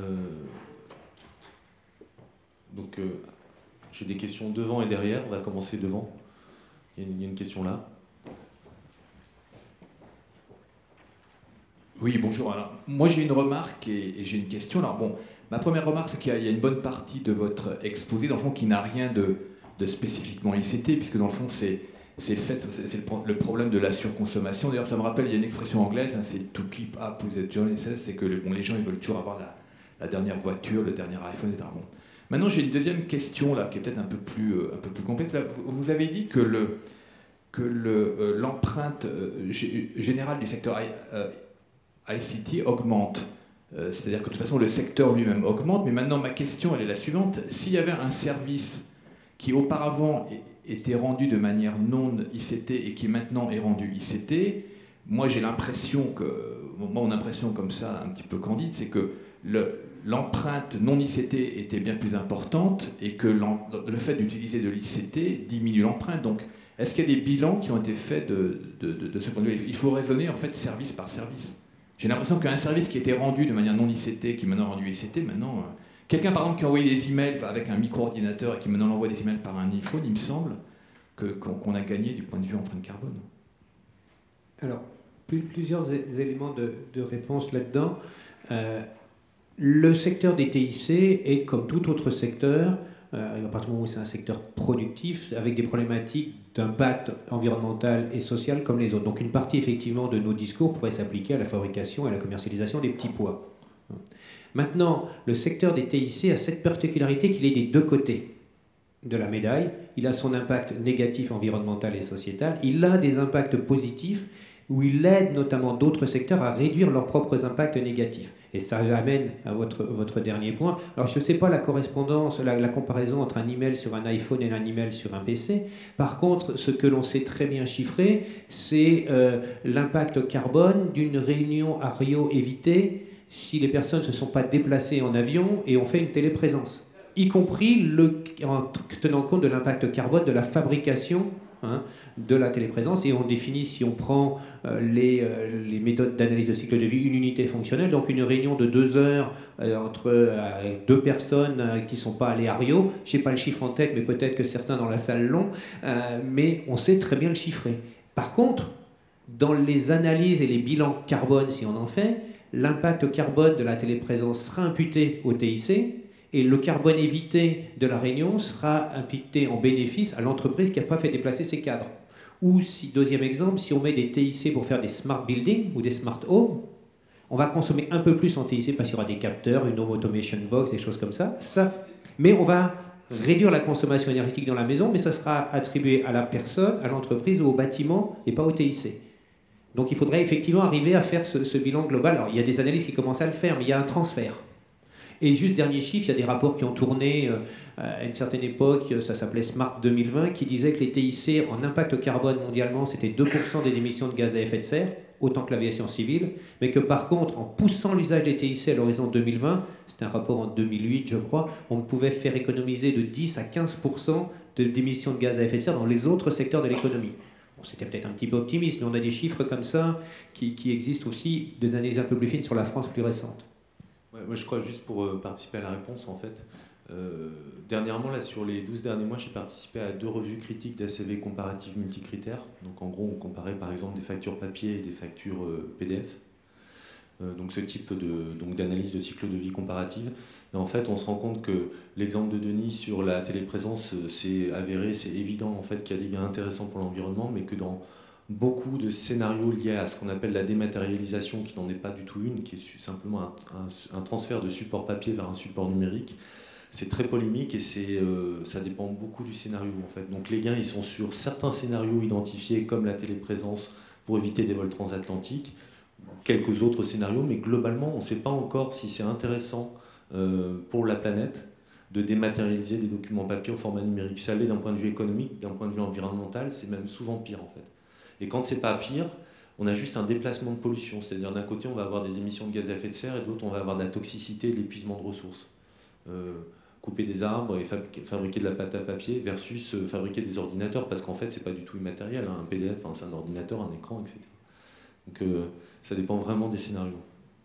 Donc, euh, j'ai des questions devant et derrière. On va commencer devant. Il y a une, il y a une question là. Oui, bonjour. Alors, moi, j'ai une remarque et, et j'ai une question. Alors, bon, ma première remarque, c'est qu'il y, y a une bonne partie de votre exposé, dans le fond, qui n'a rien de, de spécifiquement I C T, puisque dans le fond, c'est c'est le fait, c'est le, le problème de la surconsommation. D'ailleurs, ça me rappelle, il y a une expression anglaise, hein, c'est to keep up with the Joneses, c'est que le, bon, les gens, ils veulent toujours avoir la, la dernière voiture, le dernier iPhone, et cetera. Bon. Maintenant, j'ai une deuxième question là, qui est peut-être un peu plus, euh, un peu plus complexe. Là, vous, vous avez dit que le que le, euh, l'empreinte euh, générale du secteur I, euh, I C T augmente. Euh, c'est-à-dire que de toute façon, le secteur lui-même augmente. Mais maintenant, ma question, elle est la suivante. S'il y avait un service qui auparavant était rendu de manière non I C T et qui maintenant est rendu I C T, moi j'ai l'impression que, moi mon impression comme ça, un petit peu candide, c'est que le, l'empreinte non I C T était bien plus importante et que le fait d'utiliser de l'I C T diminue l'empreinte. Donc, est-ce qu'il y a des bilans qui ont été faits de, de, de, de ce point de vue? Il faut raisonner en fait service par service. J'ai l'impression qu'un service qui était rendu de manière non I C T, qui est maintenant rendu I C T, maintenant... Euh, quelqu'un par exemple qui a envoyé des emails avec un micro-ordinateur et qui maintenant envoie des emails par un iPhone, il me semble que, qu'on, qu'on a gagné du point de vue empreinte carbone. Alors, plus, plusieurs éléments de, de réponse là-dedans. Euh, le secteur des T I C est comme tout autre secteur, euh, à partir du moment où c'est un secteur productif, avec des problématiques d'impact environnemental et social comme les autres. Donc une partie effectivement de nos discours pourrait s'appliquer à la fabrication et à la commercialisation des petits pois. Maintenant, le secteur des T I C a cette particularité qu'il est des deux côtés de la médaille. Il a son impact négatif environnemental et sociétal. Il a des impacts positifs où il aide notamment d'autres secteurs à réduire leurs propres impacts négatifs. Et ça amène à votre, votre dernier point. Alors je ne sais pas la correspondance, la, la comparaison entre un email sur un iPhone et un email sur un P C. Par contre, ce que l'on sait très bien chiffrer, c'est euh, l'impact carbone d'une réunion à Rio évitée si les personnes ne se sont pas déplacées en avion et ont fait une téléprésence, y compris le, en tenant compte de l'impact carbone de la fabrication hein, de la téléprésence, et on définit, si on prend euh, les, euh, les méthodes d'analyse de cycle de vie, une unité fonctionnelle, donc une réunion de deux heures euh, entre euh, deux personnes euh, qui ne sont pas allées à Rio. Je n'ai pas le chiffre en tête, mais peut-être que certains dans la salle l'ont, euh, mais on sait très bien le chiffrer. Par contre, dans les analyses et les bilans carbone, si on en fait, l'impact carbone de la téléprésence sera imputé au T I C, et le carbone évité de la réunion sera imputé en bénéfice à l'entreprise qui n'a pas fait déplacer ses cadres. Ou, si, deuxième exemple, si on met des T I C pour faire des smart buildings ou des smart homes, on va consommer un peu plus en T I C parce qu'il y aura des capteurs, une home automation box, des choses comme ça. ça. Mais on va réduire la consommation énergétique dans la maison, mais ça sera attribué à la personne, à l'entreprise ou au bâtiment et pas au T I C. Donc il faudrait effectivement arriver à faire ce, ce bilan global. Alors il y a des analyses qui commencent à le faire, mais il y a un transfert. Et juste dernier chiffre, il y a des rapports qui ont tourné euh, à une certaine époque, ça s'appelait Smart deux mille vingt, qui disait que les T I C en impact carbone mondialement, c'était deux pour cent des émissions de gaz à effet de serre, autant que l'aviation civile, mais que par contre, en poussant l'usage des T I C à l'horizon deux mille vingt, c'était un rapport en deux mille huit je crois, on pouvait faire économiser de dix à quinze pour cent d'émissions de gaz à effet de serre dans les autres secteurs de l'économie. Bon, c'était peut-être un petit peu optimiste, mais on a des chiffres comme ça qui, qui existent aussi, des analyses un peu plus fines sur la France plus récente. Ouais, moi, je crois, juste pour euh, participer à la réponse, en fait, euh, dernièrement, là, sur les douze derniers mois, j'ai participé à deux revues critiques d'A C V comparatives multicritères. Donc, en gros, on comparait par exemple des factures papier et des factures euh, P D F. Euh, donc, ce type de, donc, d'analyse de cycle de vie comparative. Et en fait, on se rend compte que l'exemple de Denis sur la téléprésence, c'est avéré, c'est évident en fait, qu'il y a des gains intéressants pour l'environnement, mais que dans beaucoup de scénarios liés à ce qu'on appelle la dématérialisation, qui n'en est pas du tout une, qui est simplement un, un, un transfert de support papier vers un support numérique, c'est très polémique et c'est, euh, ça dépend beaucoup du scénario en fait. Donc les gains, ils sont sur certains scénarios identifiés comme la téléprésence pour éviter des vols transatlantiques, quelques autres scénarios, mais globalement, on ne sait pas encore si c'est intéressant euh, pour la planète de dématérialiser des documents papier au format numérique. Ça l'est d'un point de vue économique, d'un point de vue environnemental, c'est même souvent pire en fait. Et quand c'est pas pire, on a juste un déplacement de pollution, c'est-à-dire d'un côté on va avoir des émissions de gaz à effet de serre et de l'autre on va avoir de la toxicité et de l'épuisement de ressources. Euh, couper des arbres et fabriquer, fabriquer de la pâte à papier versus euh, fabriquer des ordinateurs, parce qu'en fait c'est pas du tout immatériel, hein. Un P D F, hein, c'est un ordinateur, un écran, et cetera. Donc euh, ça dépend vraiment des scénarios.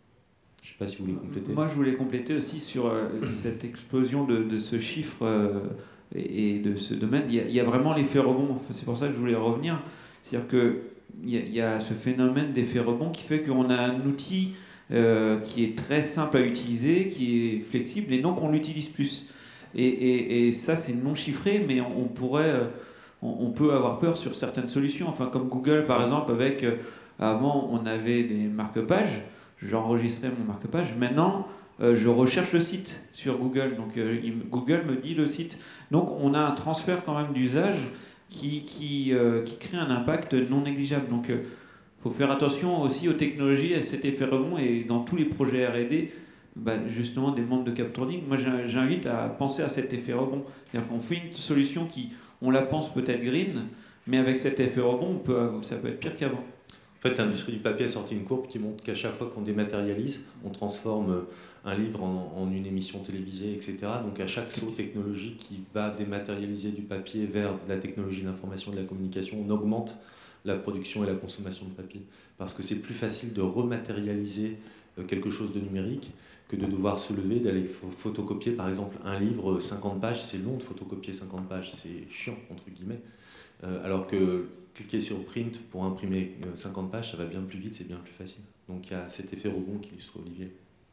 Je ne sais pas si vous voulez compléter. Moi je voulais compléter aussi sur euh, cette explosion de, de ce chiffre euh, et, et de ce domaine. Il y a, il y a vraiment l'effet rebond, enfin, c'est pour ça que je voulais revenir. C'est-à-dire qu'il y, y a ce phénomène d'effet rebond qui fait qu'on a un outil euh, qui est très simple à utiliser, qui est flexible, et donc on l'utilise plus. Et, et, et ça, c'est non chiffré, mais on, on pourrait, on, on peut avoir peur sur certaines solutions. Enfin, comme Google, par exemple, avec... Euh, avant, on avait des marque-pages, j'enregistrais mon marque-page. Maintenant, euh, je recherche le site sur Google. Donc, euh, il, Google me dit le site. Donc, on a un transfert quand même d'usage qui, qui, euh, qui crée un impact non négligeable. Donc, il euh, faut faire attention aussi aux technologies, à cet effet rebond. Et dans tous les projets R et D, bah, justement, des membres de Captronic, moi, j'invite à penser à cet effet rebond. C'est-à-dire qu'on fait une solution qui, on la pense peut-être green, mais avec cet effet rebond, on peut, ça peut être pire qu'avant. En fait, l'industrie du papier a sorti une courbe qui montre qu'à chaque fois qu'on dématérialise, on transforme un livre en, en une émission télévisée, et cetera. Donc à chaque saut technologique qui va dématérialiser du papier vers la technologie de l'information et de la communication, on augmente la production et la consommation de papier. Parce que c'est plus facile de rematérialiser quelque chose de numérique que de devoir se lever, d'aller photocopier par exemple un livre cinquante pages. C'est long de photocopier cinquante pages, c'est chiant entre guillemets. Euh, alors que cliquer sur print pour imprimer cinquante pages, ça va bien plus vite, c'est bien plus facile. Donc il y a cet effet rebond qu'illustre Olivier.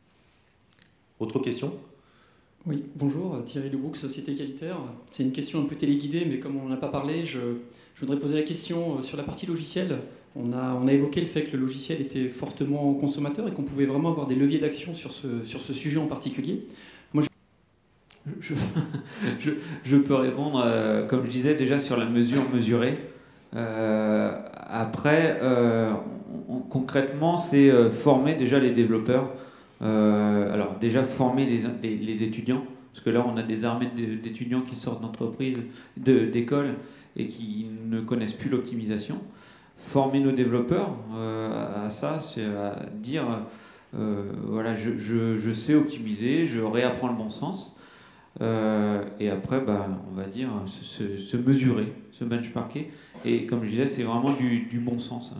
Autre question ? Oui, bonjour, Thierry Lebouc, Société Qualitaire. C'est une question un peu téléguidée, mais comme on n'en a pas parlé, je, je voudrais poser la question sur la partie logicielle. On a, on a évoqué le fait que le logiciel était fortement consommateur et qu'on pouvait vraiment avoir des leviers d'action sur ce, sur ce sujet en particulier. Moi, je... Je, je, je peux répondre, euh, comme je disais, déjà sur la mesure mesurée. Euh, après, euh, on, on, concrètement, c'est euh, former déjà les développeurs. Euh, alors déjà former les, les, les étudiants, parce que là on a des armées d'étudiants qui sortent d'entreprises, de, d'écoles et qui ne connaissent plus l'optimisation. Former nos développeurs euh, à ça, c'est à dire euh, voilà, je, je, je sais optimiser, je réapprends le bon sens. Euh, et après, bah, on va dire, se, se, se mesurer, se benchmarker. Et comme je disais, c'est vraiment du, du bon sens.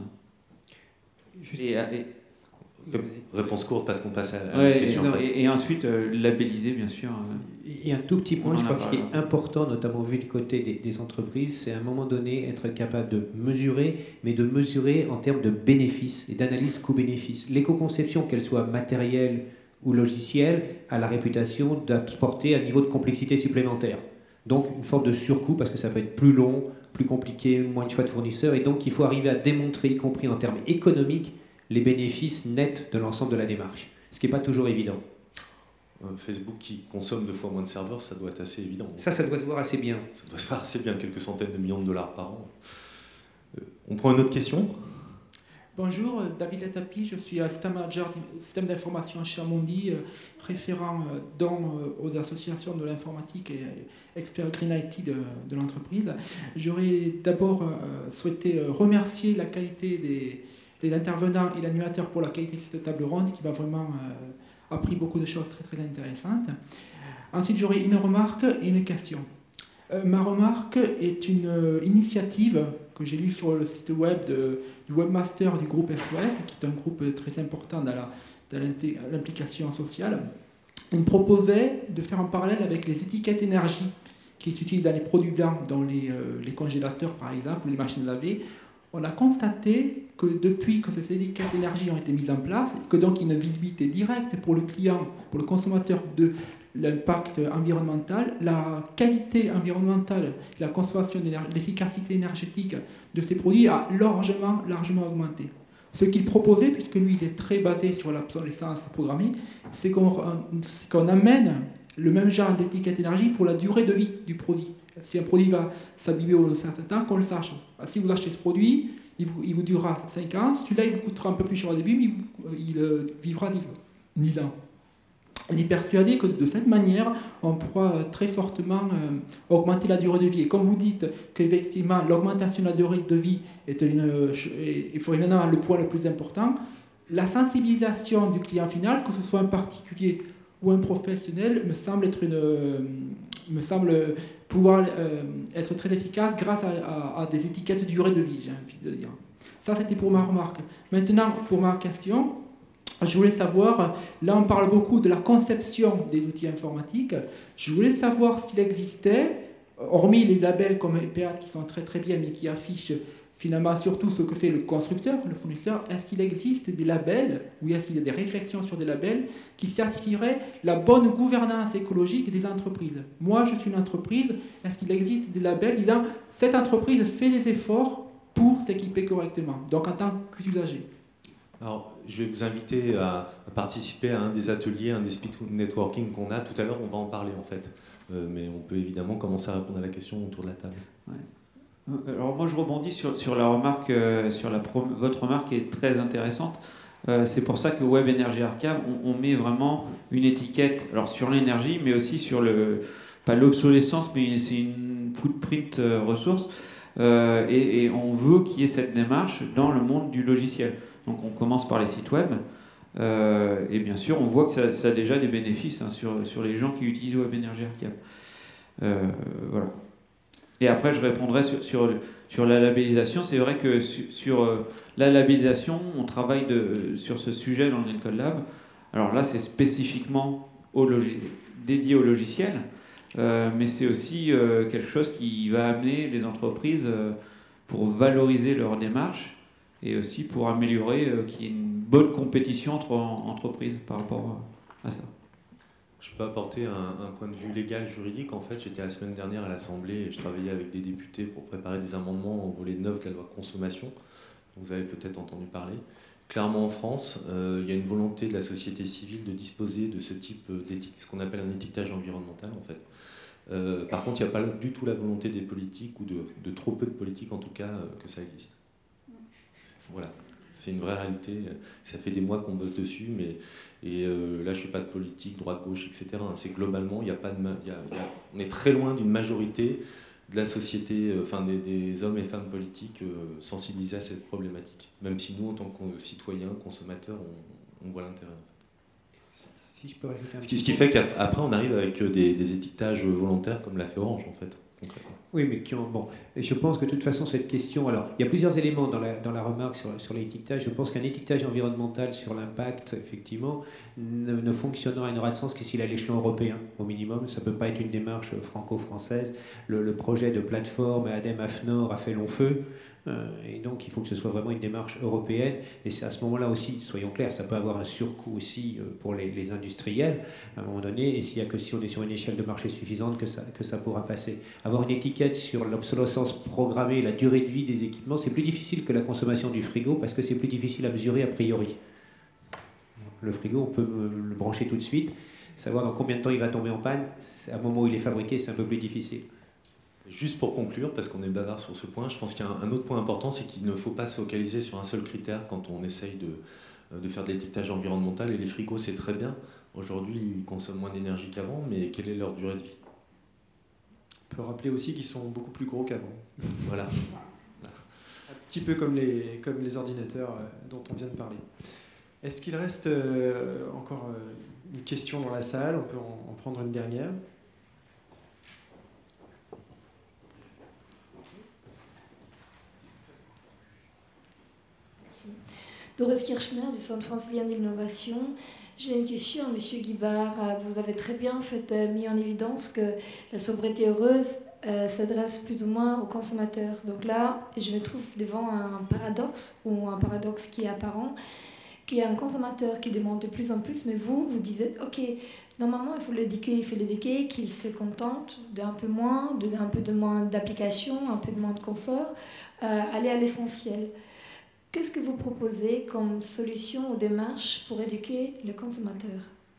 Juste... Et, et, Réponse courte parce qu'on passe à la ouais, question. Et, non, et, et ensuite, euh, labelliser, bien sûr. Et un tout petit point, je crois que ce qui est hein. important, notamment vu du côté des, des entreprises, c'est à un moment donné être capable de mesurer, mais de mesurer en termes de bénéfices et d'analyse coût-bénéfice. L'éco-conception, qu'elle soit matérielle ou logicielle, a la réputation d'apporter un niveau de complexité supplémentaire. Donc une forme de surcoût, parce que ça peut être plus long, plus compliqué, moins de choix de fournisseurs, et donc il faut arriver à démontrer, y compris en termes économiques, les bénéfices nets de l'ensemble de la démarche, ce qui n'est pas toujours évident. Facebook qui consomme deux fois moins de serveurs, ça doit être assez évident. Ça, ça doit se voir assez bien. Ça doit se voir assez bien, quelques centaines de millions de dollars par an. Euh, on prend une autre question. Bonjour, David Latapi, je suis Système Manager système d'information chez Amundi, référent dans, aux associations de l'informatique et expert Green I T de, de l'entreprise. J'aurais d'abord souhaité remercier la qualité des les intervenants et l'animateur pour la qualité de cette table ronde qui m'a vraiment euh, appris beaucoup de choses très très intéressantes. Ensuite, j'aurai une remarque et une question. Euh, ma remarque est une euh, initiative que j'ai lue sur le site web de, du webmaster du groupe S O S, qui est un groupe très important dans, la, dans l'implication sociale. Il me proposait de faire un parallèle avec les étiquettes énergie qui s'utilisent dans les produits blancs, dans les, euh, les congélateurs par exemple, ou les machines à laver. On a constaté que depuis que ces étiquettes d'énergie ont été mises en place, que donc il y a une visibilité directe pour le client, pour le consommateur de l'impact environnemental, la qualité environnementale, la consommation d'énergie, l'efficacité énergétique de ces produits a largement, largement augmenté. Ce qu'il proposait, puisque lui il est très basé sur l'obsolescence programmée, c'est qu'on, c'est qu'on amène le même genre d'étiquette énergie pour la durée de vie du produit. Si un produit va s'abîmer au bout d'un certain temps, qu'on le sache. Si vous achetez ce produit, il vous, il vous durera cinq ans. Celui-là, il vous coûtera un peu plus cher au début, mais il, il euh, vivra dix ans. Il est persuadé que de cette manière, on pourra très fortement euh, augmenter la durée de vie. Et comme vous dites qu'effectivement, l'augmentation de la durée de vie est, une, est, est évidemment le point le plus important, la sensibilisation du client final, que ce soit un particulier ou un professionnel, me semble être une... Euh, me semble pouvoir euh, être très efficace grâce à, à, à des étiquettes de durée de vie, j'ai envie de dire. Ça, c'était pour ma remarque. Maintenant, pour ma question, je voulais savoir, là on parle beaucoup de la conception des outils informatiques, je voulais savoir s'il existait, hormis les labels comme E P A qui sont très très bien, mais qui affichent finalement surtout ce que fait le constructeur, le fournisseur, est-ce qu'il existe des labels, ou est-ce qu'il y a des réflexions sur des labels qui certifieraient la bonne gouvernance écologique des entreprises? Moi, je suis une entreprise, est-ce qu'il existe des labels disant cette entreprise fait des efforts pour s'équiper correctement, donc en tant qu'usager? Alors, je vais vous inviter à, à participer à un des ateliers, un des speed networking qu'on a. Tout à l'heure, on va en parler en fait. Euh, mais on peut évidemment commencer à répondre à la question autour de la table. Ouais. Alors moi je rebondis sur, sur la remarque, euh, sur la pro, votre remarque qui est très intéressante. Euh, c'est pour ça que Web Energy Archive, on, on met vraiment une étiquette, alors sur l'énergie, mais aussi sur le, pas l'obsolescence, mais c'est une footprint euh, ressource. Euh, et, et on veut qu'il y ait cette démarche dans le monde du logiciel. Donc on commence par les sites web. Euh, et bien sûr, on voit que ça, ça a déjà des bénéfices hein, sur, sur les gens qui utilisent Web Energy Archive. Euh, voilà. Et après, je répondrai sur, sur, sur la labellisation. C'est vrai que sur, sur euh, la labellisation, on travaille de, sur ce sujet dans le Netcode Lab. Alors là, c'est spécifiquement au logis, dédié au logiciel, euh, mais c'est aussi euh, quelque chose qui va amener les entreprises euh, pour valoriser leur démarche et aussi pour améliorer euh, qu'il y ait une bonne compétition entre entreprises par rapport à ça. Je peux apporter un, un point de vue légal, juridique. En fait, j'étais la semaine dernière à l'Assemblée et je travaillais avec des députés pour préparer des amendements au volet neuf de la loi consommation. Vous avez peut-être entendu parler. Clairement, en France, euh, il y a une volonté de la société civile de disposer de ce type d'étiquetage, ce qu'on appelle un étiquetage environnemental, en fait. Euh, par contre, il n'y a pas du tout la volonté des politiques, ou de, de trop peu de politiques, en tout cas, euh, que ça existe. Voilà. C'est une vraie réalité. Ça fait des mois qu'on bosse dessus, mais et euh, là je fais pas de politique, droite, gauche, et cetera. C'est globalement, il y a pas de, il y a, il y a, on est très loin d'une majorité de la société, euh, enfin des, des hommes et femmes politiques euh, sensibilisés à cette problématique. Même si nous, en tant que citoyens, consommateurs, on, on voit l'intérêt. En fait. Si je peux rajouter un Ce qui, petit ce qui mot. fait qu'après, on arrive avec des, des étiquetages volontaires comme l'a fait Orange, en fait, concrètement. Oui, mais qui ont, bon, et je pense que de toute façon, cette question... Alors, il y a plusieurs éléments dans la, dans la remarque sur, sur l'étiquetage. Je pense qu'un étiquetage environnemental sur l'impact, effectivement, ne, ne fonctionnera et n'aura de sens que s'il est à l'échelon européen, au minimum. Ça ne peut pas être une démarche franco-française. Le, le projet de plateforme ADEME-AFNOR a fait long feu. Euh, et donc, il faut que ce soit vraiment une démarche européenne. Et c'est à ce moment-là aussi, soyons clairs, ça peut avoir un surcoût aussi euh, pour les, les industriels, à un moment donné. Et s'il n'y a que si on est sur une échelle de marché suffisante que ça, que ça pourra passer. Avoir une étiquette sur l'obsolescence programmée, la durée de vie des équipements, c'est plus difficile que la consommation du frigo parce que c'est plus difficile à mesurer a priori. Le frigo, on peut le brancher tout de suite. Savoir dans combien de temps il va tomber en panne, à un moment où il est fabriqué, c'est un peu plus difficile. Juste pour conclure, parce qu'on est bavard sur ce point, je pense qu'il y a un, un autre point important, c'est qu'il ne faut pas se focaliser sur un seul critère quand on essaye de, de faire de l'étiquetage environnemental. Et les frigos, c'est très bien. Aujourd'hui, ils consomment moins d'énergie qu'avant, mais quelle est leur durée de vie? On peut rappeler aussi qu'ils sont beaucoup plus gros qu'avant. Voilà. Un petit peu comme les, comme les ordinateurs dont on vient de parler. Est-ce qu'il reste euh, encore euh, une question dans la salle? On peut en, en prendre une dernière. Doris Kirchner du Centre francilien d'innovation. J'ai une question à M. Guibard. Vous avez très bien en fait, mis en évidence que la sobriété heureuse euh, s'adresse plus ou moins aux consommateurs. Donc là, je me trouve devant un paradoxe, ou un paradoxe qui est apparent, qu'il y a un consommateur qui demande de plus en plus, mais vous, vous dites, ok, normalement, il faut l'éduquer, il faut l'éduquer, qu'il se contente d'un peu moins, d'un peu de moins d'application, un peu de moins de confort, euh, aller à l'essentiel. Qu'est-ce que vous proposez comme solution ou démarche pour éduquer le consommateur?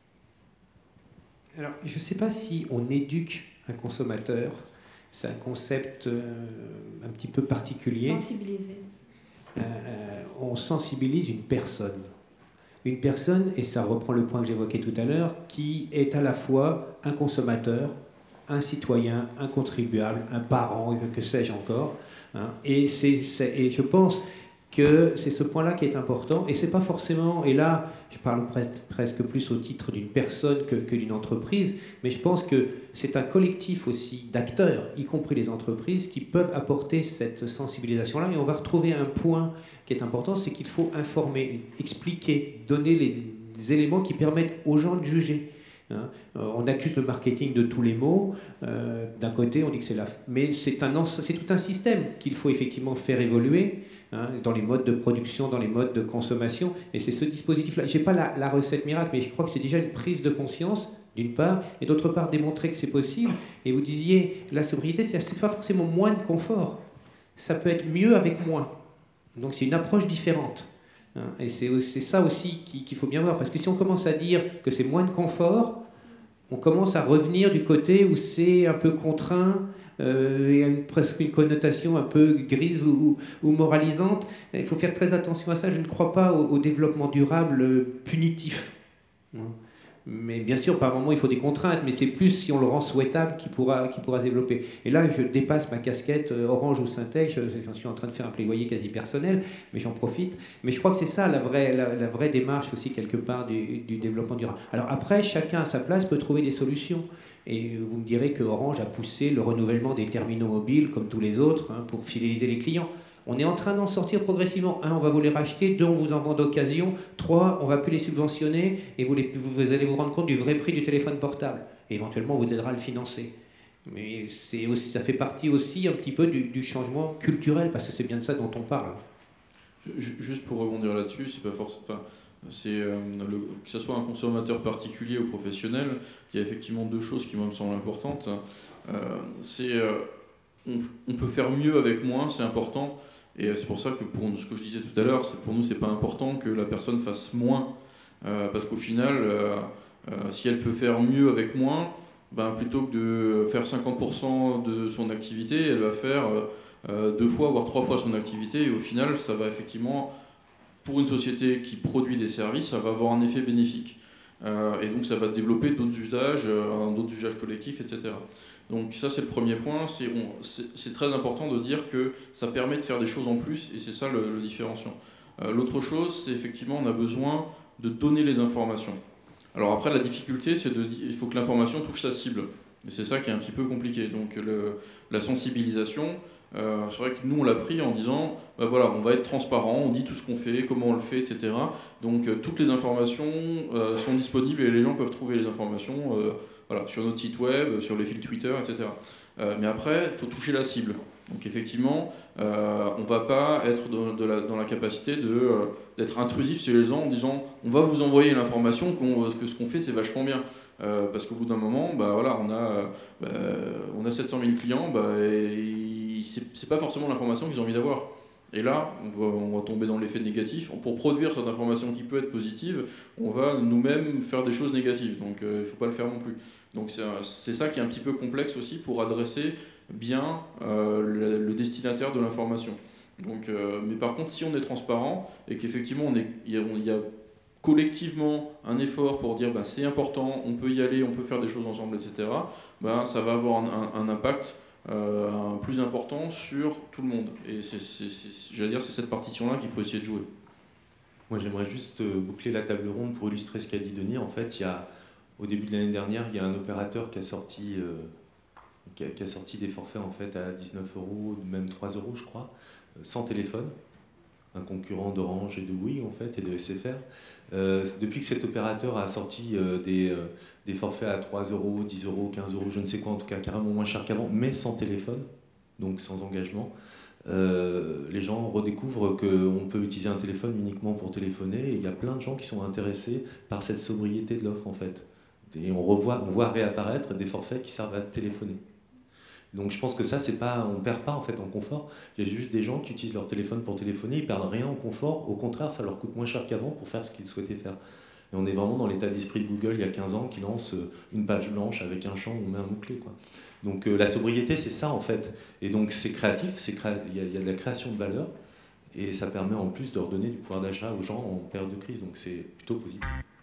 Alors, je ne sais pas si on éduque un consommateur. C'est un concept euh, un petit peu particulier. Sensibiliser. Euh, euh, on sensibilise une personne. Une personne, et ça reprend le point que j'évoquais tout à l'heure, qui est à la fois un consommateur, un citoyen, un contribuable, un parent, que, que sais-je encore. Hein, et, c'est, c'est, et je pense que c'est ce point-là qui est important, et c'est pas forcément, et là je parle presque, presque plus au titre d'une personne que, que d'une entreprise, mais je pense que c'est un collectif aussi d'acteurs, y compris les entreprises, qui peuvent apporter cette sensibilisation-là, et on va retrouver un point qui est important, c'est qu'il faut informer, expliquer, donner les, les éléments qui permettent aux gens de juger. Hein, on accuse le marketing de tous les maux. Euh, d'un côté, on dit que c'est la... Mais c'est, un, c'est tout un système qu'il faut effectivement faire évoluer hein, dans les modes de production, dans les modes de consommation. Et c'est ce dispositif-là. Je n'ai pas la, la recette miracle, mais je crois que c'est déjà une prise de conscience, d'une part, et d'autre part, démontrer que c'est possible. Et vous disiez, la sobriété, ce n'est pas forcément moins de confort. Ça peut être mieux avec moins. Donc c'est une approche différente. Et c'est, c'est ça aussi qu'il faut bien voir. Parce que si on commence à dire que c'est moins de confort, on commence à revenir du côté où c'est un peu contraint, euh, et une, presque une connotation un peu grise ou, ou moralisante. Il faut faire très attention à ça. Je ne crois pas au, au développement durable punitif. Mais bien sûr, par moment, il faut des contraintes, mais c'est plus si on le rend souhaitable qu'il pourra, qu'il pourra se développer. Et là, je dépasse ma casquette Orange ou Syntec, j'en suis en train de faire un plaidoyer quasi personnel, mais j'en profite. Mais je crois que c'est ça la vraie, la, la vraie démarche aussi, quelque part, du, du développement durable. Alors après, chacun à sa place peut trouver des solutions. Et vous me direz que Orange a poussé le renouvellement des terminaux mobiles, comme tous les autres, hein, pour fidéliser les clients. On est en train d'en sortir progressivement. Un, on va vous les racheter. Deux, on vous en vend d'occasion. Trois, on ne va plus les subventionner. Et vous, les, vous allez vous rendre compte du vrai prix du téléphone portable. Et éventuellement, on vous aidera à le financer. Mais c'est aussi, ça fait partie aussi un petit peu du, du changement culturel, parce que c'est bien de ça dont on parle. Juste pour rebondir là-dessus, c'est pas forcément... Enfin, c'est, euh, le, que ce soit un consommateur particulier ou professionnel, il y a effectivement deux choses qui moi, me semblent importantes. Euh, c'est... Euh, on, on peut faire mieux avec moins, c'est important. Et c'est pour ça que pour ce que je disais tout à l'heure, c'est, pour nous, c'est pas important que la personne fasse moins. Euh, parce qu'au final, euh, euh, si elle peut faire mieux avec moins, ben, plutôt que de faire cinquante pour cent de son activité, elle va faire euh, deux fois, voire trois fois son activité. Et au final, ça va effectivement, pour une société qui produit des services, ça va avoir un effet bénéfique. Euh, et donc ça va développer d'autres usages, euh, d'autres usages collectifs, et cetera. Donc ça c'est le premier point, c'est, on, c'est, c'est très important de dire que ça permet de faire des choses en plus, et c'est ça le, le différenciant. Euh, l'autre chose, c'est effectivement on a besoin de donner les informations. Alors après, la difficulté, c'est de il faut que l'information touche sa cible. Et c'est ça qui est un petit peu compliqué. Donc le, la sensibilisation, euh, c'est vrai que nous on l'a pris en disant, bah voilà, on va être transparent, on dit tout ce qu'on fait, comment on le fait, et cetera. Donc euh, toutes les informations euh, sont disponibles et les gens peuvent trouver les informations euh, voilà, sur notre site web, sur les fils Twitter, et cetera. Euh, mais après, il faut toucher la cible. Donc effectivement, euh, on ne va pas être dans, de la, dans la capacité de, euh, d'être intrusif chez les gens en disant on va vous envoyer l'information qu'on, que ce qu'on fait c'est vachement bien. Euh, parce qu'au bout d'un moment, bah, voilà, on, a, bah, on a sept cent mille clients, bah, et c'est, c'est pas forcément l'information qu'ils ont envie d'avoir. Et là, on va, on va tomber dans l'effet négatif. Pour produire cette information qui peut être positive, on va nous-mêmes faire des choses négatives. Donc euh, il ne faut pas le faire non plus. Donc c'est, c'est ça qui est un petit peu complexe aussi pour adresser bien euh, le, le destinataire de l'information. Donc, euh, mais par contre, si on est transparent et qu'effectivement il y, y a collectivement un effort pour dire bah, c'est important, on peut y aller, on peut faire des choses ensemble, et cetera, bah, ça va avoir un, un, un impact euh, un plus important sur tout le monde. Et c'est, c'est, c'est, j'allais dire, c'est cette partition-là qu'il faut essayer de jouer. Moi, j'aimerais juste boucler la table ronde pour illustrer ce qu'a dit Denis. En fait, il y a, au début de l'année dernière, il y a un opérateur qui a sorti, euh, qui a, qui a sorti des forfaits en fait, à dix-neuf euros, même trois euros, je crois, sans téléphone. Un concurrent d'Orange et de Bouygues en fait, et de S F R. Euh, depuis que cet opérateur a sorti euh, des, euh, des forfaits à trois euros, dix euros, quinze euros, je ne sais quoi, en tout cas carrément moins cher qu'avant, mais sans téléphone, donc sans engagement, euh, les gens redécouvrent qu'on peut utiliser un téléphone uniquement pour téléphoner, et il y a plein de gens qui sont intéressés par cette sobriété de l'offre en fait. Et on, revoit, on voit réapparaître des forfaits qui servent à téléphoner. Donc je pense que ça, c'est pas, on ne perd pas en fait en confort. Il y a juste des gens qui utilisent leur téléphone pour téléphoner, ils ne perdent rien en confort. Au contraire, ça leur coûte moins cher qu'avant pour faire ce qu'ils souhaitaient faire. Et on est vraiment dans l'état d'esprit de Google il y a quinze ans qui lance une page blanche avec un champ où on met un mot-clé, quoi. Donc euh, la sobriété, c'est ça en fait. Et donc c'est créatif, c'est cré... il y a, il y a de la création de valeur et ça permet en plus de redonner du pouvoir d'achat aux gens en période de crise. Donc c'est plutôt positif.